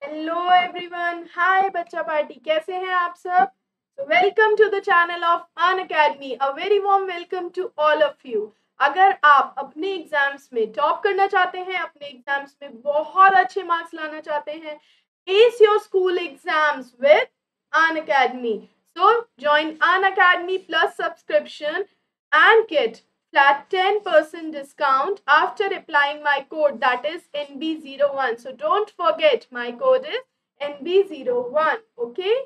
Hello everyone, हाय बच्चा party, कैसे हैं आप सब? Welcome to the channel of Unacademy. A very warm welcome to all of you. अगर आप अपने एग्जाम्स में टॉप करना चाहते हैं, अपने एग्जाम्स में बहुत अच्छे मार्क्स लाना चाहते हैं, ace your school exams with Unacademy. So join An Academy Plus subscription and get flat 10% discount after applying my code, that is NB01. So don't forget, my code is NB01. Okay.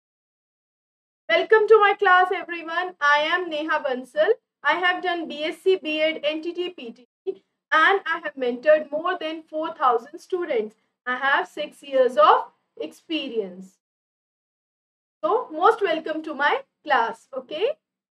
Welcome to my class everyone. I am Neha Bansal. I have done BSc, B.Ed, NTT, PTC and I have mentored more than 4,000 students. I have 6 years of experience. So most welcome to my class. Okay.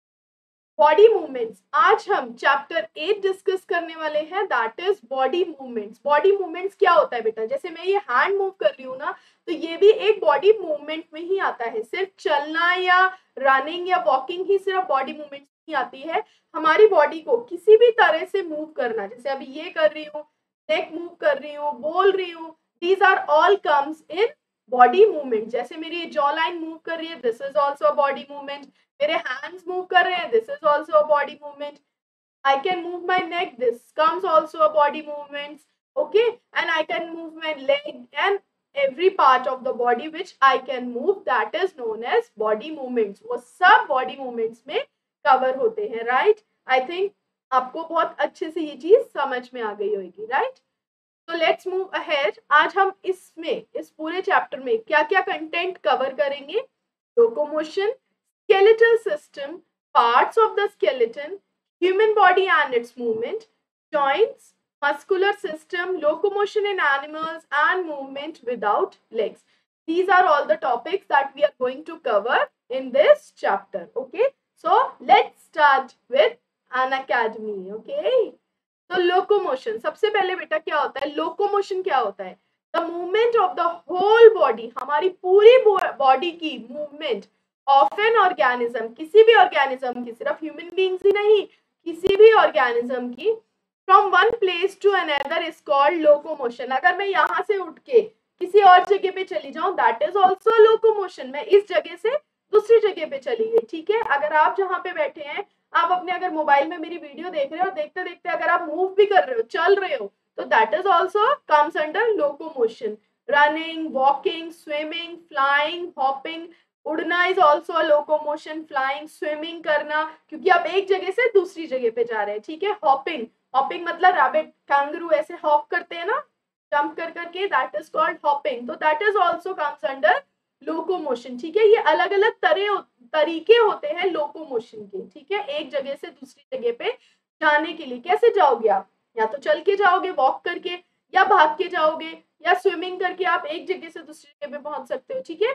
Body movements. आज हम chapter 8 discuss करने वाले हैं, that is body movements. Body movements क्या होता है बेटा? जैसे मैं ये हैंड मूव कर रही हूँ ना, तो ये भी एक बॉडी मूवमेंट में ही आता है। सिर्फ चलना या रनिंग या वॉकिंग ही सिर्फ बॉडी मूवमेंट नहीं आती है। हमारी बॉडी को किसी भी तरह से मूव करना, जैसे अभी ये कर रही हूँ, नेक मूव कर रही हूँ, बोल रही हूँ, these are all comes in body movement. जैसे मेरी जॉ लाइन मूव कर रही है, this is also body movement. मेरे हैंड्स मूव कर रहे हैं, this is also a body movement. I can move my neck, this comes also a body movement. Okay, and I can move my leg and every part of the body which I can move, that is known as body movements। वो सब body movements में cover होते हैं, right? I think आपको बहुत अच्छे से ये चीज समझ में आ गई होगी, right? So let's move ahead। आज हम इस पूरे चैप्टर में क्या क्या कंटेंट कवर करेंगे? Locomotion, skeletal system, parts of the skeleton, human body and its movement, joints, muscular system, locomotion in animals and movement without legs. These are all the topics that we are going to cover in this chapter. Okay, so let's start with an academy. Okay, तो locomotion, सबसे पहले बेटा क्या होता है? Locomotion क्या होता है? The movement of the whole body, हमारी पूरी बॉडी की मूवमेंट ऑफ एन ऑर्गेनिज्म, किसी भी ऑर्गेनिज्म की, सिर्फ ह्यूमन बीइंग्स ही नहीं, किसी भी ऑर्गेनिज्म की, from one place to another is called locomotion. अगर मैं यहाँ से उठ के किसी और जगह पे चली जाऊं, दैट इज ऑल्सो लोकोमोशन। मैं इस जगह से दूसरी जगह पे चली गई, ठीक है। अगर आप जहाँ पे बैठे हैं, आप अपने अगर मोबाइल में मेरी वीडियो देख रहे हो, देखते देखते अगर आप मूव भी कर रहे हो, चल रहे हो, तो that is also comes under locomotion. Running, walking, swimming, flying, hopping, उड़ना is also locomotion. Flying, swimming करना, क्योंकि आप एक जगह से दूसरी जगह पे जा रहे हैं, ठीक है। हॉपिंग, हॉपिंग मतलब रैबिट, कैंगरू ऐसे हॉप करते हैं ना, जंप कर करके, दैट इज कॉल्ड हॉपिंग। तो that is also comes under locomotion, ठीक है। ये अलग अलग तरीके होते हैं लोकोमोशन के, ठीक है। एक जगह से दूसरी जगह पे जाने के लिए कैसे जाओगे आप? या तो चल के जाओगे, वॉक करके, या भाग के जाओगे, या स्विमिंग करके आप एक जगह से दूसरी जगह पे पहुंच सकते हो, ठीक है।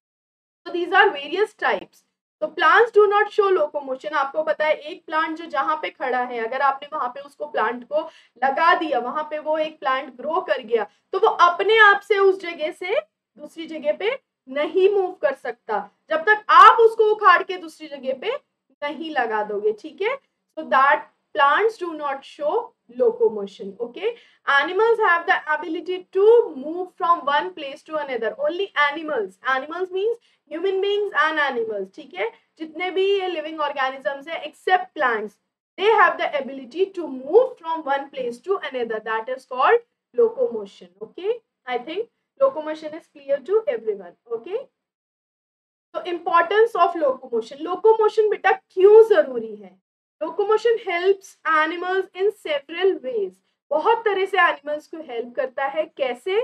तो दीज आर वेरियस टाइप्स। तो plants do not show locomotion. आपको पता है, एक प्लांट जो जहां पे खड़ा है, अगर आपने वहां पे उसको प्लांट को लगा दिया, वहां पे वो एक प्लांट ग्रो कर गया, तो वो अपने आप से उस जगह से दूसरी जगह पे नहीं मूव कर सकता जब तक आप उसको उखाड़ के दूसरी जगह पे नहीं लगा दोगे, ठीक है। So that plants do not show locomotion. Okay, animals have the ability to move from one place to another. Only animals, animals means human beings and animals, ठीक है। जितने भी ये living organisms है except plants, they have the ability to move from one place to another, that is called locomotion. Okay, I think locomotion is clear to everyone. Okay, तो importance of locomotion. Locomotion बेटा क्यों जरूरी है? Locomotion helps animals in several ways. बहुत तरह से animals को help करता है। कैसे?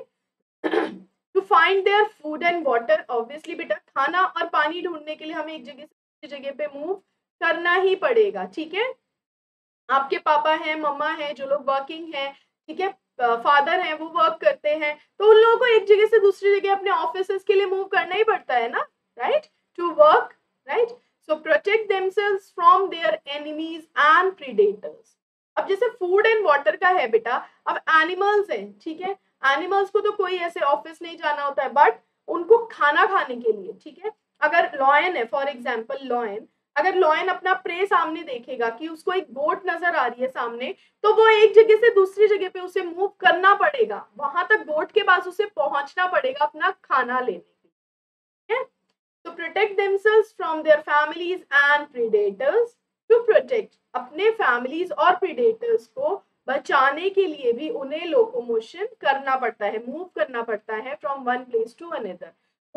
To find their food and water. Obviously बेटा, खाना और पानी ढूंढने के लिए हमें एक जगह से दूसरी जगह पे मूव करना ही पड़ेगा, ठीक है। आपके पापा हैं, मम्मा है, जो लोग वर्किंग है, ठीक है, फादर हैं, वो वर्क करते हैं, तो उन लोगों को एक जगह से दूसरी जगह अपने ऑफिस के लिए मूव करना ही पड़ता है ना, right, to work, right. So protect themselves from their enemies and predators. अब जैसे फूड एंड वाटर का है बेटा, अब एनिमल्स हैं, ठीक है, एनिमल्स को तो कोई ऐसे ऑफिस नहीं जाना होता है, बट उनको खाना खाने के लिए, ठीक है, अगर लॉयन है, फॉर एग्जाम्पल लॉयन, अगर लॉयन अपना प्रे सामने देखेगा कि उसको एक गोट नजर आ रही है सामने, तो वो एक जगह से दूसरी जगह पे उसे मूव करना पड़ेगा, वहां तक गोट के पास उसे पहुंचना पड़ेगा अपना खाना लेने के लिए। To protect themselves from their families and predators, to protect अपने families और predators को बचाने के लिए भी उन्हें लोकोमोशन करना पड़ता है, मूव करना पड़ता है from one place to another,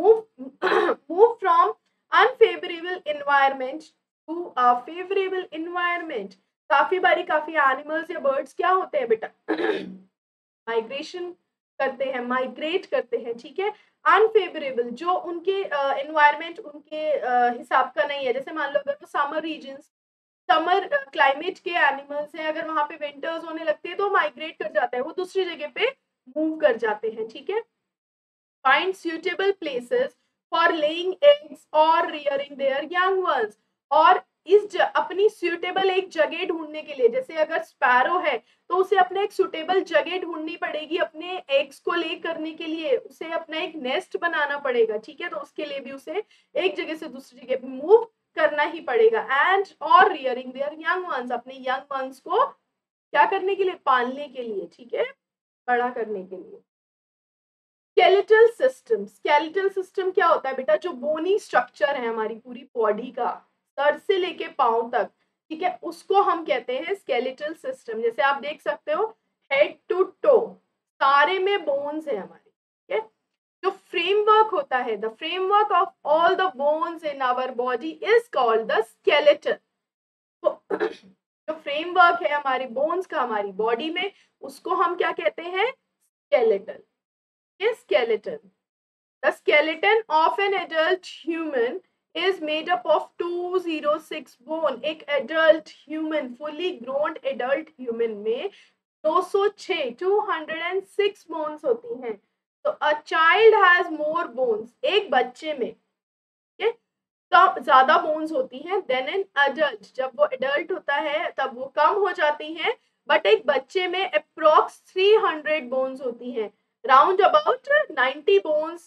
move from unfavorable environment to a favorable environment। काफी बारी काफी एनिमल्स या बर्ड्स क्या होते हैं बेटा, माइग्रेशन करते हैं, माइग्रेट करते हैं, ठीक है। अनफेवरेबल जो उनके एनवायरनमेंट उनके हिसाब का नहीं है, जैसे मान लो अगर वो समर रीजन, समर क्लाइमेट के एनिमल्स हैं, अगर वहां पे विंटर्स होने लगती है तो माइग्रेट कर जाता है, वो दूसरी जगह पे मूव कर जाते हैं, ठीक है। Find suitable places for laying eggs or rearing their young ones। और अपनी suitable एक जगह ढूंढने के लिए, जैसे अगर स्पैरो है तो उसे अपने एक suitable जगह ढूंढनी पड़ेगी अपने एग्स को ले करने के लिए, उसे अपना एक नेस्ट बनाना पड़ेगा, ठीक है। तो उसके लिए भी उसे एक जगह से दूसरी जगह पे मूव करना ही पड़ेगा। एंड और रियरिंग देयर यंग वंस, अपने यंग वंस को क्या करने के लिए, पालने के लिए, ठीक है, बड़ा करने के लिए। स्केलेटल सिस्टम, स्केलेटल सिस्टम क्या होता है बेटा, जो बोनी स्ट्रक्चर है हमारी पूरी बॉडी का, सर से लेके पांव तक, ठीक है, उसको हम कहते हैं स्केलेटल सिस्टम। जैसे आप देख सकते हो हेड टू टो सारे में बोन्स है हमारे, ठीक है। जो फ्रेमवर्क होता है, the framework of all the bones in our body is called the skeleton. तो जो फ्रेमवर्क है हमारे बोन्स का हमारी बॉडी में, उसको हम क्या कहते हैं, skeleton. Skeleton. The skeleton of an adult human is made up of 206 bone। एक adult human, fully grown adult human में 206 206 bones होती हैं। तो a child has more bones, एक बच्चे में कम ज्यादा बोन्स होती हैं देन एन अडल्ट। जब वो एडल्ट होता है तब वो कम हो जाती हैं, बट एक बच्चे में अप्रोक्स 300 बोन्स होती हैं, राउंड अबाउट 90 बोन्स,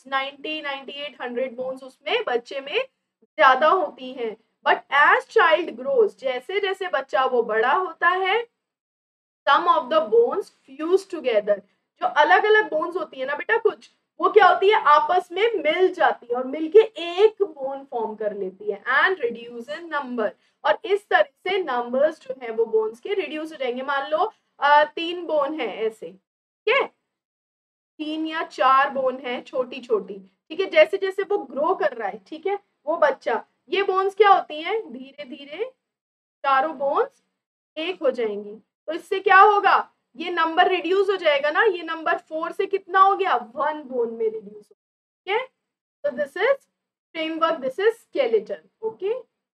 98 बोन्स उसमें बच्चे में ज्यादा होती हैं। बट एज चाइल्ड ग्रोज, जैसे जैसे बच्चा वो बड़ा होता है, some of the bones fuse together, जो अलग अलग बोन्स होती है ना बेटा कुछ, वो क्या होती है, आपस में मिल जाती है और मिलके एक बोन फॉर्म कर लेती है एंड रिड्यूस इन नंबर। और इस तरह से नंबर्स जो है वो बोन्स के रिड्यूस हो जाएंगे। मान लो 3 बोन है ऐसे, ठीक है, 3 या 4 बोन है छोटी छोटी, ठीक है, जैसे जैसे वो ग्रो कर रहा है, ठीक है, वो बच्चा, ये बोन्स क्या होती हैं, धीरे धीरे चारों बोन्स एक हो जाएंगी। तो इससे क्या होगा, ये नंबर रिड्यूस हो जाएगा ना, ये नंबर 4 से कितना हो गया, 1 बोन में रिड्यूस हो, ठीक है। तो this is framework, this is skeleton, okay,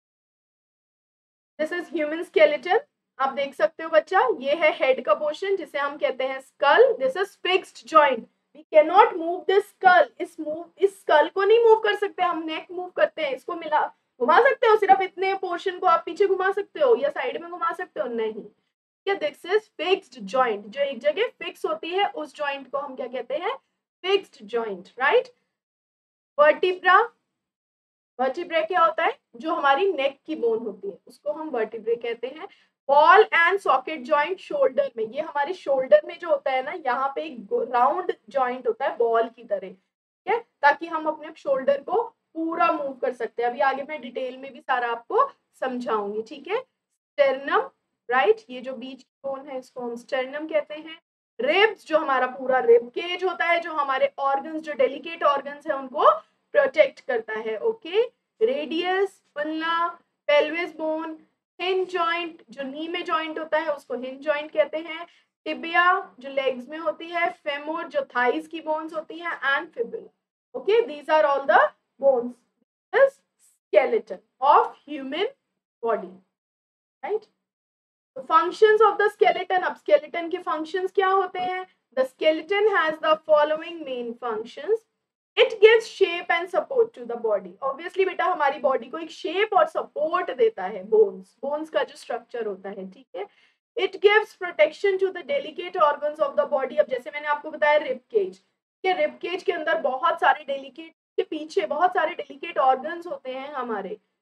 this is human skeleton. आप देख सकते हो बच्चा, ये है हेड का पोर्शन जिसे हम कहते हैं skull, this is fixed joint, we can not move this skull, इस स्कल को नहीं मूव कर सकते हम, नेक मूव करते हैं, इसको मिला घुमा सकते हो, सिर्फ इतने पोर्शन को आप पीछे घुमा सकते हो या साइड में घुमा सकते हो, नहीं, दिस इज फिक्स्ड जॉइंट, जो एक जगह फिक्स होती है उस जॉइंट को हम क्या कहते हैं, fixed joint, right. Vertebra, vertebrae क्या होता है, जो हमारी नेक की बोन होती है उसको हम वर्टिब्रे कहते हैं। Ball and socket joint shoulder में, ये हमारे शोल्डर में जो होता है ना, यहाँ पे एक राउंड जॉइंट होता है बॉल की तरह, ठीक है, ताकि हम अपने शोल्डर को पूरा मूव कर सकते हैं। अभी आगे मैं डिटेल में भी सारा आपको समझाऊंगी, ठीक है। स्टेर्नम, राइट, ये जो बीच की बोन है इसको हम स्टेर्नम कहते हैं। रिब्स, जो हमारा पूरा रिब केज होता है, जो हमारे ऑर्गन्स, जो डेलिकेट ऑर्गन्स है उनको प्रोटेक्ट करता है, okay. Radius, patella, pelvis bone, hinge joint, जो नी में जॉइंट होता है उसको हिंज जॉइंट कहते हैं। टिबिया, जो लेग्स में होती है। फेमोर, जो थाइस की बोन्स होती हैं, and fibula, okay, these are all the bones, this skeleton of human body, right. तो फंक्शंस ऑफ द स्केलेटन, अब स्केलेटन के फंक्शंस क्या होते हैं, the skeleton has the following main functions. It gives shape and support to the body, obviously बेटा हमारी body को एक शेप और सपोर्ट देता है बोन्स, बोन्स का जो स्ट्रक्चर होता है, ठीक है। It gives protection to the delicate organs of the body. अब जैसे मैंने आपको बताया रिब केज, के रिब केज के अंदर बहुत सारे डेलिकेट, के पीछे बहुत सारे डेलिकेट ऑर्गन्स होते हैं हमारे,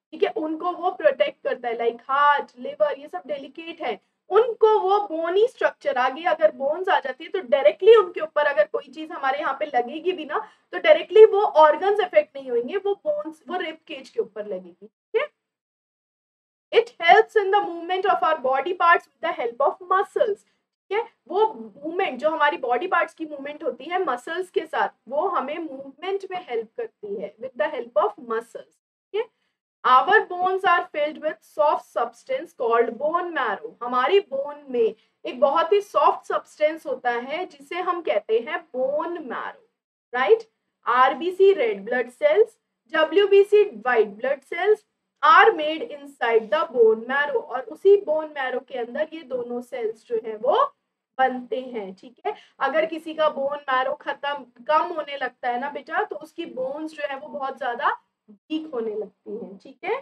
ठीक है, उनको वो प्रोटेक्ट करता है, लाइक हार्ट, लिवर, ये सब डेलिकेट है, उनको वो बोनी स्ट्रक्चर, आगे अगर बोन्स आ जाती है तो डायरेक्टली उनके ऊपर अगर कोई चीज हमारे यहाँ पे लगेगी भी ना तो डायरेक्टली वो ऑर्गन्स इफेक्ट नहीं होंगे, वो बोन्स, वो रिब केज के ऊपर लगेगी। ठीक है, it helps in the movement of our body parts with the help of muscles. ठीक है, वो मूवमेंट जो हमारी बॉडी पार्ट्स की मूवमेंट होती है मसल्स के साथ, वो हमें मूवमेंट में हेल्प करती है with the help of muscles. ठीक है, our bones are filled with soft substance called bone marrow। हमारी बोन में एक बहुत ही सॉफ्ट सब्सटेंस होता है जिसे हम कहते हैं bone marrow, right. RBC red blood cells, WBC white blood cells are made inside the bone marrow, और उसी बोन मैरो के अंदर ये दोनों सेल्स जो है वो बनते हैं। ठीक है, अगर किसी का बोन मैरो खत्म कम होने लगता है ना बेटा, तो उसकी बोन्स जो है वो बहुत ज्यादा वीक होने लगती हैं। ठीक है,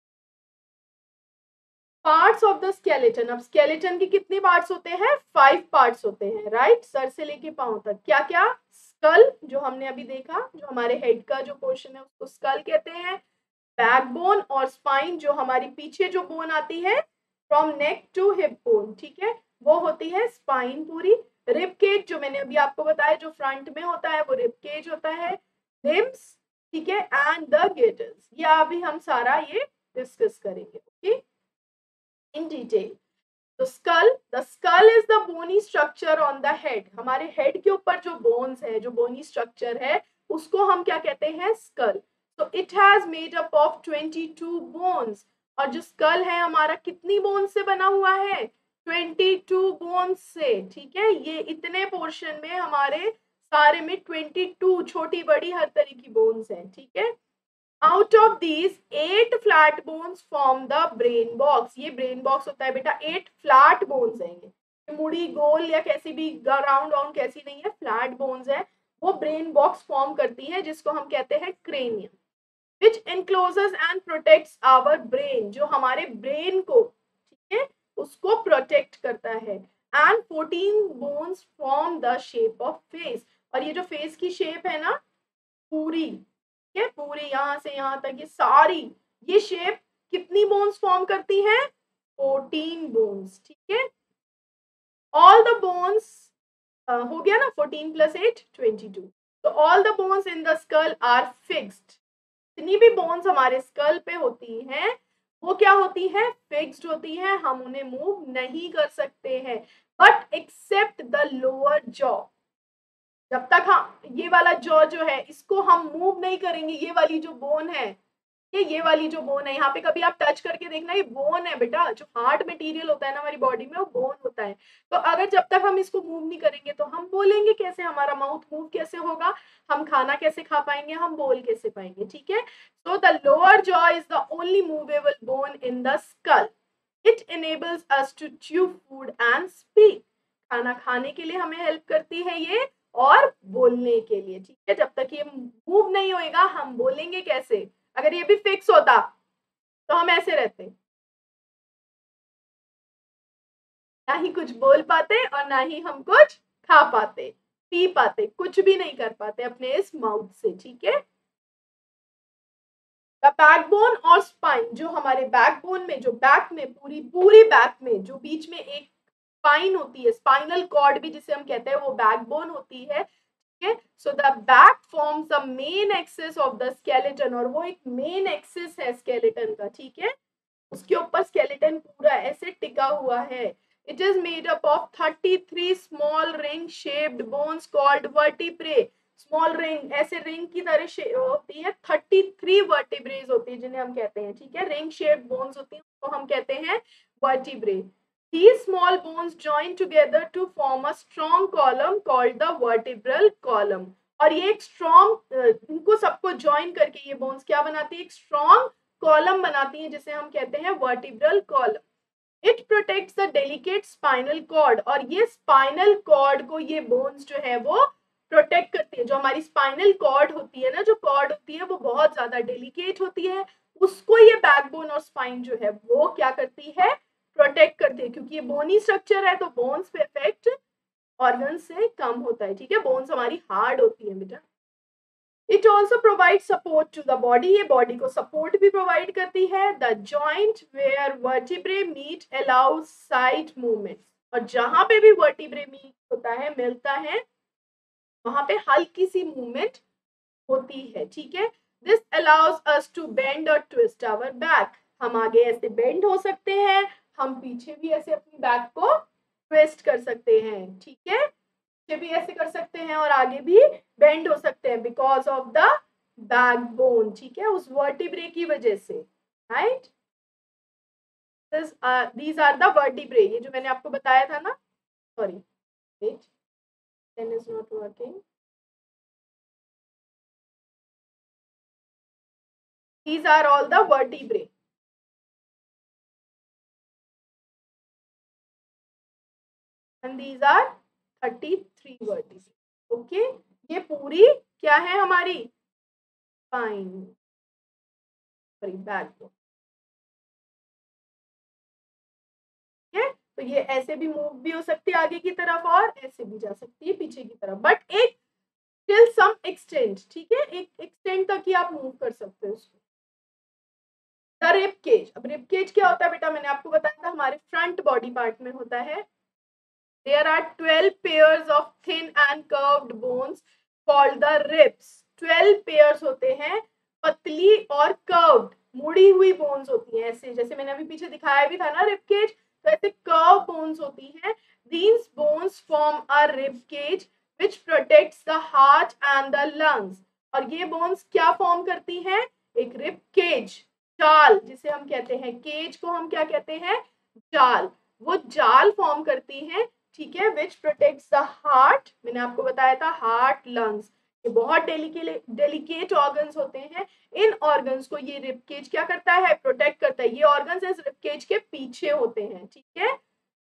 पार्ट्स ऑफ द स्केलेटन, अब स्केलेटन के कितने पार्ट्स होते हैं? 5 पार्ट्स होते हैं, राइट, सर से लेके पांव तक। क्या क्या? स्कल, जो हमने अभी देखा, जो हमारे हेड का जो पोर्शन है उसको स्कल कहते हैं। बैकबोन और स्पाइन, जो हमारी पीछे जो बोन आती है from neck to hip bone, ठीक है, वो होती है स्पाइन पूरी। रिब केज, जो मैंने अभी आपको बताया जो फ्रंट में होता है वो रिब केज होता है। लिम्स, ठीक है, एंड द गिटल्स, ये अभी हम सारा ये डिस्कस करेंगे, ओके, इन डिटेल। तो skull, the skull is the bony structure on the head, हमारे हेड के ऊपर जो बोन्स है, जो बोनी स्ट्रक्चर है, उसको हम क्या कहते हैं? स्कल। तो it has made up of 22 bones, और जो स्कल है हमारा कितनी बोन्स से बना हुआ है? 22 बोन्स से। ठीक है, ये इतने पोर्शन में हमारे सारे में 22 छोटी बड़ी हर तरह की बोन्स है। ठीक है, out of these 8 flat bones form the brain box, ये ब्रेन बॉक्स होता है बेटा, 8 फ्लैट बोन्स है, ये मुड़ी गोल या कैसी भी राउंड राउंड कैसी नहीं है, फ्लैट बोन्स है, वो ब्रेन बॉक्स फॉर्म करती है जिसको हम कहते हैं cranium, which encloses and protects our brain, जो हमारे ब्रेन को, ठीक है, उसको प्रोटेक्ट करता है। And 14 bones form the shape of face, और ये जो फेस की शेप है ना पूरी, ये पूरी यहाँ से यहाँ तक ये सारी, ये शेप कितनी बोन्स फॉर्म करती हैं? 14 बोन्स। ठीक है, ऑल द बोन्स, हो गया ना, 14 + 8 22, तो all the bones in the skull are fixed, जितनी भी बोन्स हमारे स्कल पे होती हैं वो क्या होती है? फिक्स्ड होती है, हम उन्हें मूव नहीं कर सकते हैं, but except the lower jaw, जब तक हम ये वाला जॉ जो है इसको हम मूव नहीं करेंगे, ये वाली जो बोन है, ये वाली जो बोन है, यहाँ पे कभी आप टच करके देखना, ये बोन है बेटा, जो हार्ड मटेरियल होता है ना हमारी बॉडी में वो बोन होता है। तो अगर जब तक हम इसको मूव नहीं करेंगे तो हम बोलेंगे कैसे? हमारा माउथ मूव कैसे होगा? हम खाना कैसे खा पाएंगे? हम बोल कैसे पाएंगे? ठीक है, so the lower jaw is the only movable bone in the skull, it enables us to chew food and speak, खाना खाने के लिए हमें हेल्प करती है ये, और बोलने के लिए। ठीक है, जब तक ये मूव नहीं होएगा हम बोलेंगे कैसे? अगर ये भी फिक्स होता तो हम ऐसे रहते, ना ही कुछ बोल पाते और ना ही हम कुछ खा पाते, पी पाते, कुछ भी नहीं कर पाते अपने इस माउथ से। ठीक है, बैकबोन और स्पाइन, जो हमारे बैकबोन में, जो बैक में पूरी पूरी बैक में जो बीच में एक स्पाइन होती है, स्पाइनल कॉर्ड भी जिसे हम कहते हैं, वो बैकबोन होती है। ठीक है, so the back forms the main axis of the skeleton, और वो एक मेन एक्सिस है स्केलेटन का। ठीक है, उसके ऊपर स्केलेटन पूरा ऐसे टिका हुआ है। It is made up of 33 small ring shaped bones called vertebrae, small ring, ऐसे रिंग की तरह होती है, 33 वर्टिब्रेज होती है जिन्हें हम कहते हैं। ठीक है, रिंग शेप्ड बोन्स होती है उसको हम कहते हैं vertebrae. These small bones join together to form a strong column called the vertebral column, और ये एक स्ट्रॉन्ग, इनको सबको ज्वाइन करके ये बोन्स क्या बनाती है? एक स्ट्रॉन्ग कॉलम बनाती है जिसे हम कहते हैं vertebral column. It protects the delicate spinal cord, और ये स्पाइनल कॉर्ड को ये बोन्स जो है वो प्रोटेक्ट करती है। जो हमारी स्पाइनल कॉर्ड होती है ना, जो कॉर्ड होती है वो बहुत ज्यादा डेलिकेट होती है, उसको ये बैकबोन और स्पाइन जो है वो क्या करती है? प्रोटेक्ट करती है, क्योंकि ये बोनी स्ट्रक्चर है तो बोन्स पे इफेक्ट ऑर्गन से कम होता है। ठीक है, बोन्स हमारी हार्ड होती है बेटा। It also provide support to the body, ये बॉडी को सपोर्ट भी प्रोवाइड करती है. The joint where vertebrae meet allows side movement, और जहां पे भी वर्टिब्रे मीट होता है, मिलता है, वहां पे हल्की सी मूवमेंट होती है. ठीक है. This allows us to bend और ट्विस्ट आवर बैक, हम आगे ऐसे बेंड हो सकते हैं, हम पीछे भी ऐसे अपनी बैक को ट्विस्ट कर सकते हैं. ठीक है. पीछे भी ऐसे कर सकते हैं और आगे भी बेंड हो सकते हैं बिकॉज ऑफ द बैकबोन. ठीक है. उस वर्टिब्रे की वजह से. Right. these are the vertebrae, ये जो मैंने आपको बताया था ना. Sorry, wait, pen is not working. These are all the vertebrae. And these are 33 vertebrae. Okay. ये पूरी क्या है हमारी स्पाइन, सॉरी बैकबोन. ठीक है. तो ये ऐसे भी मूव भी हो सकती है आगे की तरफ और ऐसे भी जा सकती है पीछे की तरफ, बट एक टिल सम एक्सटेंट. ठीक है. एक एक्सटेंट तक ही आप मूव कर सकते हो उसको. The rib cage. अब रिब केज क्या होता है बेटा, मैंने आपको बताया था हमारे फ्रंट बॉडी पार्ट में होता है. There are 12 pairs of thin and curved bones called the ribs. 12 pairs होते हैं, पतली और कर्व्ड, मुड़ी हुई बोन्स होती हैं ऐसे, जैसे मैंने अभी पीछे दिखाया भी था ना रिब केज, तो ऐसे कर्व बोन्स होती हैं. These bones form a rib cage which protects the heart and the lungs. और ये बोन्स क्या फॉर्म करती हैं, एक रिब केज, जाल जिसे हम कहते हैं. केज को हम क्या कहते हैं, जाल. वो जाल फॉर्म करती हैं. ठीक है. विच प्रोटेक्ट्स द हार्ट, मैंने आपको बताया था हार्ट, लंग्स, ये बहुत डेलिकेट ऑर्गन्स होते हैं. इन ऑर्गन्स को ये रिब केज क्या करता है, प्रोटेक्ट करता है. ये ऑर्गन्स इस रिब केज के पीछे होते हैं. ठीक है.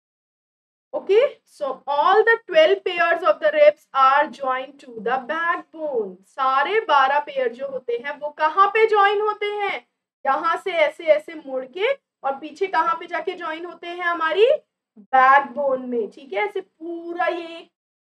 Okay. So all the 12 pairs of the ribs are joined to the backbone. सारे 12 पेयर जो होते हैं वो कहाँ पे जॉइन होते हैं, यहाँ से ऐसे ऐसे मुड़ के, और पीछे कहाँ पे जाके जॉइन होते हैं, हमारी बैकबोन में. ठीक है. ऐसे पूरा ये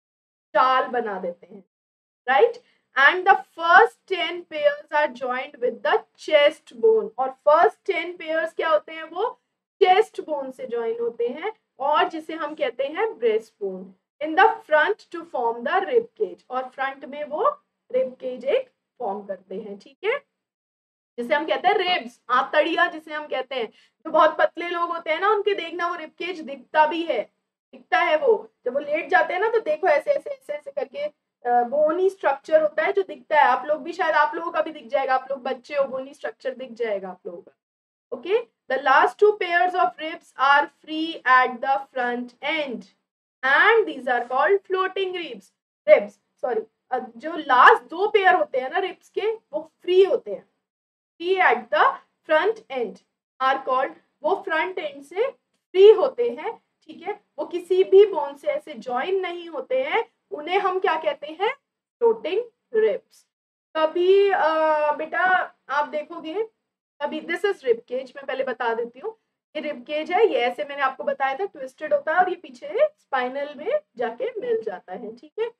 जाल बना देते हैं. Right. And the first 10 pairs are joined with the chest bone, और फर्स्ट 10 पेयर्स क्या होते हैं, वो चेस्ट बोन से जॉइन होते हैं, और जिसे हम कहते हैं breast bone, in the front to form the rib cage, और फ्रंट में वो रिब केज एक फॉर्म करते हैं. ठीक है. जिसे हम कहते हैं रिब्स, आंतड़िया जिसे हम कहते हैं. जो बहुत पतले लोग होते हैं ना, उनके देखना वो रिब केज दिखता भी है, दिखता है वो, जब वो लेट जाते हैं ना, तो देखो ऐसे ऐसे ऐसे ऐसे करके बोनी स्ट्रक्चर होता है जो दिखता है. आप लोग भी शायद, आप लोगों का भी दिख जाएगा, आप लोग बच्चे हो, बोनी स्ट्रक्चर दिख जाएगा आप लोगों का. Okay. The last 2 pairs of ribs are free at the front end and these are called floating ribs. Sorry, जो लास्ट 2 पेयर होते हैं ना रिब्स के, वो फ्री होते हैं. Free at the front end are called, वो फ्रंट एंड से फ्री होते हैं. ठीक है. वो किसी भी बोन से ऐसे ज्वाइन नहीं होते हैं, उन्हें हम क्या कहते हैं, फ्लोटिंग रिब्स. कभी बेटा आप देखोगे, अभी दिस इज रिब केज, मैं पहले बता देती हूँ. ये रिब केज है, ये ऐसे मैंने आपको बताया था ट्विस्टेड होता है, और ये पीछे स्पाइनल में जाके मिल जाता है. ठीक है.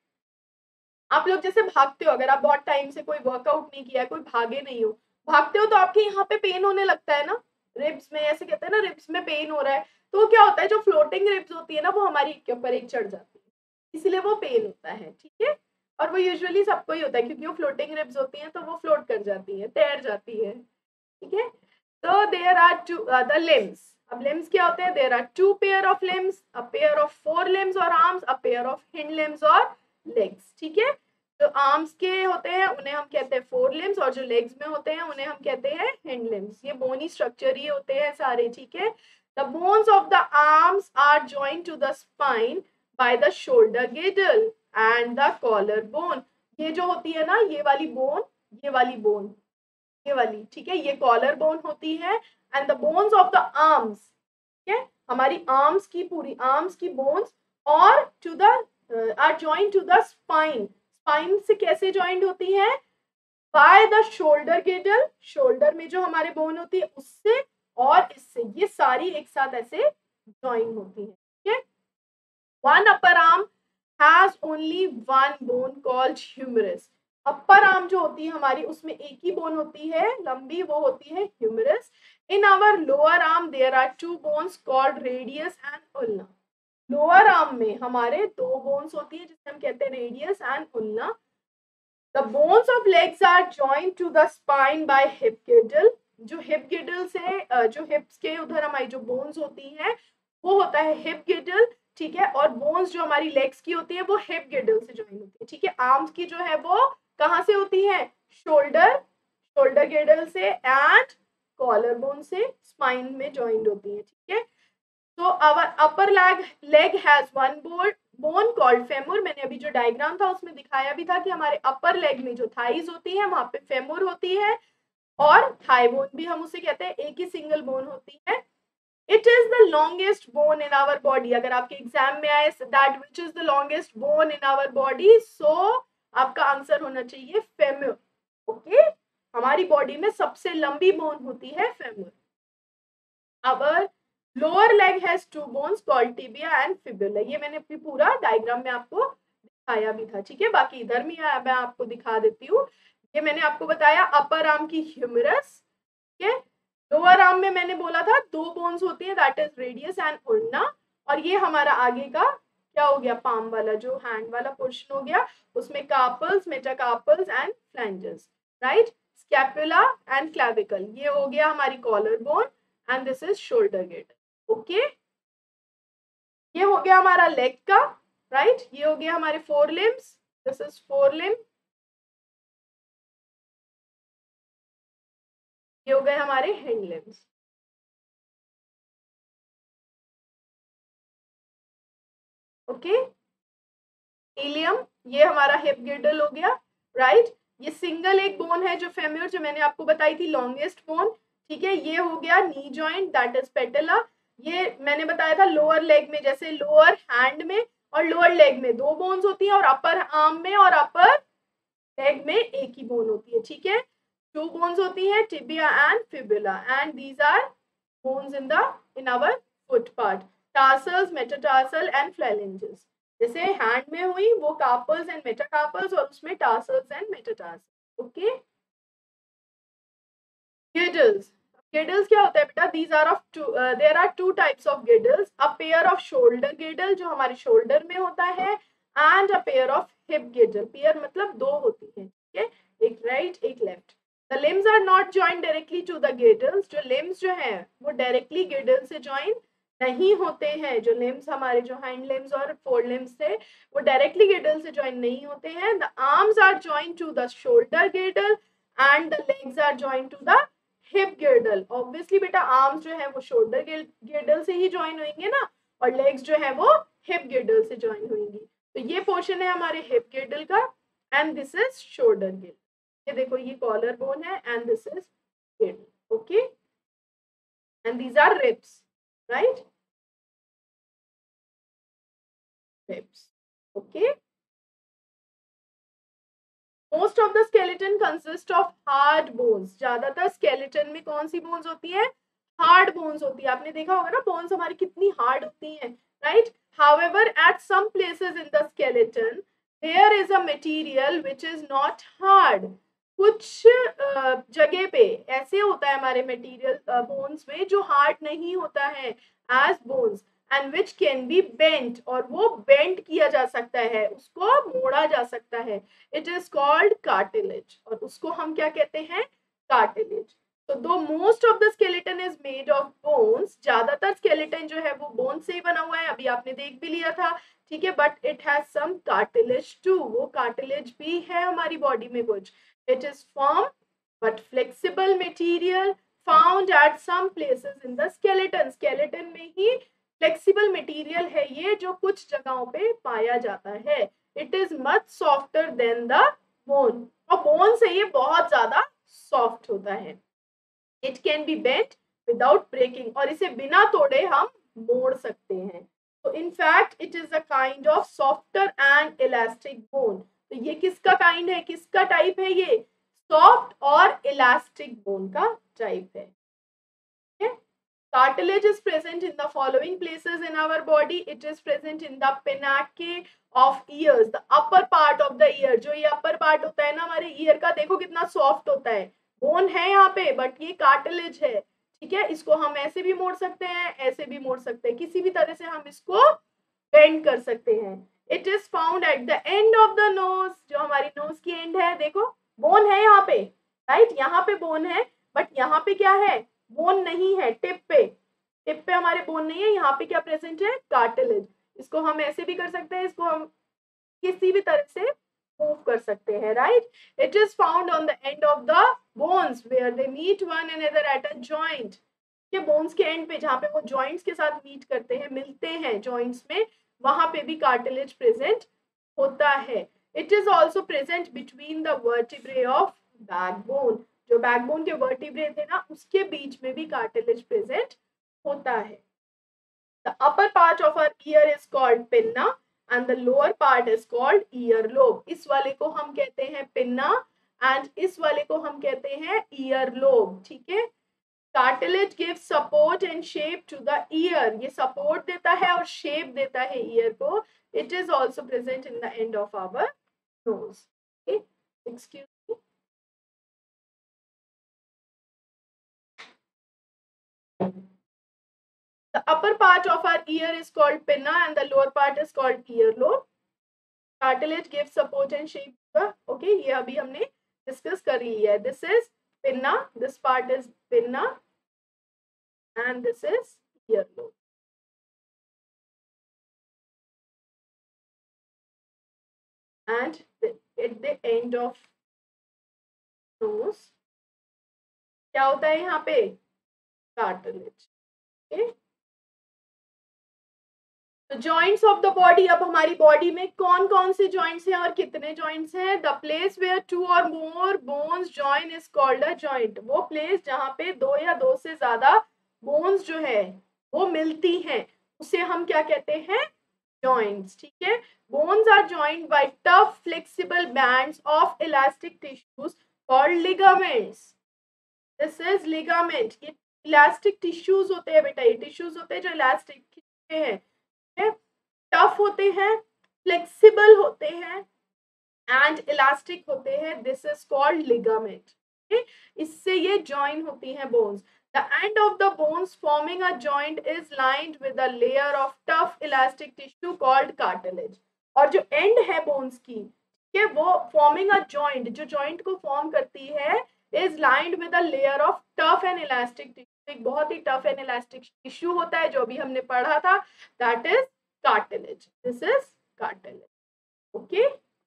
आप लोग जैसे भागते हो, अगर आप बहुत टाइम से कोई वर्कआउट नहीं किया है, कोई भागे नहीं हो, भागते हो तो आपके यहाँ पे पेन होने लगता है ना, रिब्स में, ऐसे कहते हैं ना रिब्स में पेन हो रहा है. तो क्या होता है, जो फ्लोटिंग रिब्स होती है ना, वो हमारी के ऊपर एक चढ़ जाती है, इसलिए वो पेन होता है. ठीक है. और वो यूजुअली सबको ही होता है, क्योंकि वो फ्लोटिंग रिब्स होती हैं, तो वो फ्लोट कर जाती है, तैर जाती है. ठीक है. तो there are two the limbs. अब लिम्स क्या होते हैं, there are 2 pair of limbs, a pair of 4 limbs और arms, a pair of hind limbs और लेग्स. ठीक है. जो आर्म्स के होते हैं उन्हें हम कहते हैं 4 लिम्स, और जो लेग्स में होते हैं उन्हें हम कहते हैं हिंड लिम्स. ये बोनी स्ट्रक्चर ही होते हैं सारे. ठीक है. The bones of the arms are joined to the spine by the shoulder girdle and the collar bone. ये जो होती है ना, ये वाली बोन, ये वाली बोन, ये वाली, ठीक है, ये कॉलर बोन होती है. And the bones of the arms, ठीक है, हमारी आर्म्स की, पूरी आर्म्स की बोन्स, और to the are joined to the spine. Spine से कैसे जॉइंट होती है, by the shoulder girdle, shoulder में जो हमारे बोन होती है उससे और इससे, ये सारी एक साथ ऐसे जॉइन होती है. ठीक है. One upper arm has only one bone called humerus. Upper arm जो होती है हमारी उसमें एक ही बोन होती है लंबी, वो होती है humerus. In our lower arm there are 2 bones called radius and ulna. Lower arm में हमारे 2 बोन्स होती है जिसे हम कहते हैं radius and ulna. The bones of legs are joined to the spine by hip girdle. जो हिप गिडल से जो हिप्स के उधर हमारी जो बोन्स होती हैं वो होता है हिप गिडल. ठीक है, और बोन्स जो हमारी लेग्स की होती है वो हिप गिडल से ज्वाइन होती है. ठीक है, आर्म्स की जो है वो कहाँ से होती है, शोल्डर गिडल से एंड कॉलर बोन से स्पाइन में ज्वाइंट होती है. ठीक है, तो our upper leg has one bone called femur. मैंने अभी जो डायग्राम था उसमें दिखाया भी था कि हमारे अपर लेग में जो थाइज होती है वहां पे फेमur होती है और थाई बोन भी हम उसे कहते हैं, एक ही सिंगल बोन होती है. It is the longest bone in our body. अगर आपके एग्जाम में आए that which is the longest bone in our body, so आपका आंसर होना चाहिए फेमur. ओके, हमारी बॉडी में सबसे लंबी बोन होती है फेमur. अब lower leg has 2 bones called tibia and fibula. ये मैंने अपनी पूरा डायग्राम में आपको दिखाया भी था. ठीक है, बाकी इधर भी मैं आपको दिखा देती हूँ. ये मैंने आपको बताया अपर आर्म की ह्यूमरस. ठीक है, लोअर आर्म में मैंने बोला था 2 बोन्स होती है that is radius and ulna. और ये हमारा आगे का क्या हो गया, पाम वाला जो हैंड वाला पोर्शन हो गया, उसमें carpals, metacarpals and phalanges. Right, scapula and clavicle, ये हो गया हमारी collar bone and this is shoulder girdle. Okay, ये हो गया हमारा लेग का. राइट, ये हो गया हमारे 4 लिम्स. This is 4 limb. ये हो गए हमारे हैंड लिम्स. ओके, इलियम, ये हमारा हिप गिर्डल हो गया. राइट, ये सिंगल एक बोन है जो फेम्योर, जो मैंने आपको बताई थी लॉन्गेस्ट बोन. ठीक है, ये हो गया knee joint that is patella. ये मैंने बताया था लोअर लेग में, जैसे लोअर हैंड में और लोअर लेग में 2 बोन्स होती हैं और अपर आर्म में और अपर लेग में एक ही बोन होती है. ठीक है, 2 बोन्स होती हैं tibia and fibula and these are bones in our foot part. Tarsals, metatarsal and phalanges. जैसे हैंड में हुई वो कार्पल्स एंड मेटाकार्पल्स और उसमें tarsals and metatarsal. Okay, girdles. Girdles क्या होता है बेटा, these are of there are 2 types of girdles. A pair of shoulder girdle जो हमारे शोल्डर में होता है and a pair of hip girdle. Pair मतलब 2 होती है. ठीक है, एक राइट एक left. The limbs are not joined directly to the girdles. जो लिम्स जो है वो डायरेक्टली गिडल से ज्वाइन नहीं होते हैं. जो लिम्स हमारे जो हैंड लिम्स और 4 लिम्स थे वो डायरेक्टली गिडल से ज्वाइन नहीं होते हैं. The arms are joined to the shoulder girdle and the legs are joined to the hip girdle. Obviously बेटा आर्म्स जो है वो शोल्डर गिर्डल से ही ज्वाइन होंगे ना, और लेग्स जो है वो हिप गिर्डल से ज्वाइन होंगी. तो ये पोर्शन है हमारे हिप गिर्डल का and this is shoulder girdle. ये देखो ये कॉलर बोन है and this is girdle. Okay, and these are ribs. Right, ribs. Okay, most of the skeleton consist of hard bones. ज्यादातर स्केलेटन में कौन सी बोन्स होती है, हार्ड बोन्स होती है. आपने देखा होगा ना बोन्स हमारी कितनी हार्ड होती हैं. Right, however at some places in the skeleton there is a material which is not hard. कुछ जगह पे ऐसे होता है हमारे मटेरियल बोन्स में जो हार्ड नहीं होता है as bones and which can be bent, और वो बेंट किया जा सकता है, उसको मोड़ा जा सकता है. इट इज कॉल्ड कार्टिलेज, और उसको हम क्या कहते हैं, कार्टिलेज. तो दो most of the skeleton is made of bones. ज्यादातर स्केलेटन जो है वो बोन से ही बना हुआ है, अभी आपने देख भी लिया था. ठीक है, but it has some cartilage too. वो कार्टिलेज भी है हमारी बॉडी में कुछ. It is firm but flexible material found at some places in the skeleton. Skeleton में ही फ्लेक्सिबल मटेरियल है ये जो कुछ जगहों पे पाया जाता है. It is much softer than the bone, और बोन से ये बहुत ज्यादा सॉफ्ट होता है. It can be bent without breaking, और इसे बिना तोड़े हम मोड़ सकते हैं. तो in fact it is a kind of softer and elastic bone. तो ये किसका काइंड है, किसका टाइप है, ये सॉफ्ट और इलास्टिक बोन का टाइप है. Cartilage is present in the following places in our body. It is present in the pinnacle of ears, the upper part of the ear. जो ये upper part होता है ना हमारे ear का, देखो कितना soft होता है. Bone है यहाँ पे, but ये cartilage है. ठीक है, इसको हम ऐसे भी मोड़ सकते हैं, ऐसे भी मोड़ सकते हैं, किसी भी तरह से हम इसको बेंड कर सकते हैं. It is found at the end of the nose. जो हमारी nose की end है, देखो bone है यहाँ पे, right? यहाँ पे bone है, but यहाँ पे क्या है? बोन नहीं है. टिप पे हमारे बोन नहीं है. यहाँ पे क्या प्रेजेंट है? कार्टिलेज. इसको हम ऐसे भी कर सकते हैं, इसको हम किसी भी तरह से मूव कर सकते हैं, right. It is found on the end of the bones where they meet one another at a joint. ये बोन्स के एंड पे जहाँ पे वो जॉइंट्स के साथ मीट करते हैं, मिलते हैं जॉइंट्स में, वहां पे भी कार्टिलेज प्रेजेंट होता है. It is also present between the vertebrae of backbone. जो बैकबोन के वर्टिब्रे थे ना, उसके बीच में भी कार्टिलेज प्रेजेंट होता है. The upper part of our ear is called pinna and the lower part is called ear lobe. इस वाले को हम कहते हैं पिन्ना एंड इस वाले को हम कहते हैं ईयर लोब. ठीक है. Cartilage gives support and shape to the ear. ये सपोर्ट देता है और शेप देता है ईयर को. It is also present in the end of our nose. Excuse me. The upper part of our ear is called pinna and the lower part is called earlobe. Cartilage gives support and shape. Okay, ये अभी हमने discuss कर लिया है. This is pinna, this part is pinna and this is earlobe. And at the end of nose क्या होता है यहाँ पे? Cartilage. Okay. तो जॉइंट्स ऑफ द बॉडी. अब हमारी बॉडी में कौन कौन से जॉइंट्स हैं और कितने जॉइंट्स हैं? द प्लेस वेयर 2 और more bones join is called a joint. वो प्लेस जहाँ पे 2 या 2 से ज्यादा बोन्स जो है वो मिलती हैं, उसे हम क्या कहते हैं? जॉइंट्स. ठीक है. Bones are joined by tough flexible bands of elastic tissues called ligaments. This is ligament. ये इलास्टिक टिश्यूज होते हैं बेटा, ये टिश्यूज होते हैं जो इलास्टिक खींचते हैं, टफ होते हैं, फ्लेक्सिबल होते हैं एंड इलास्टिक होते हैं. This is called ligament. इससे ये जॉइन होती हैं bones. The end of the bones forming a joint is lined with a layer of tough elastic tissue called cartilage. और जो एंड है बोन्स की, ठीक है, वो फॉर्मिंग अ जॉइंट, जो जॉइंट को फॉर्म करती है, is lined with a layer of tough and elastic tissue. एक बहुत ही टफ एंड इलास्टिक टिश्यू होता है जो अभी हमने पढ़ा था, that is cartilage. This is cartilage. Okay.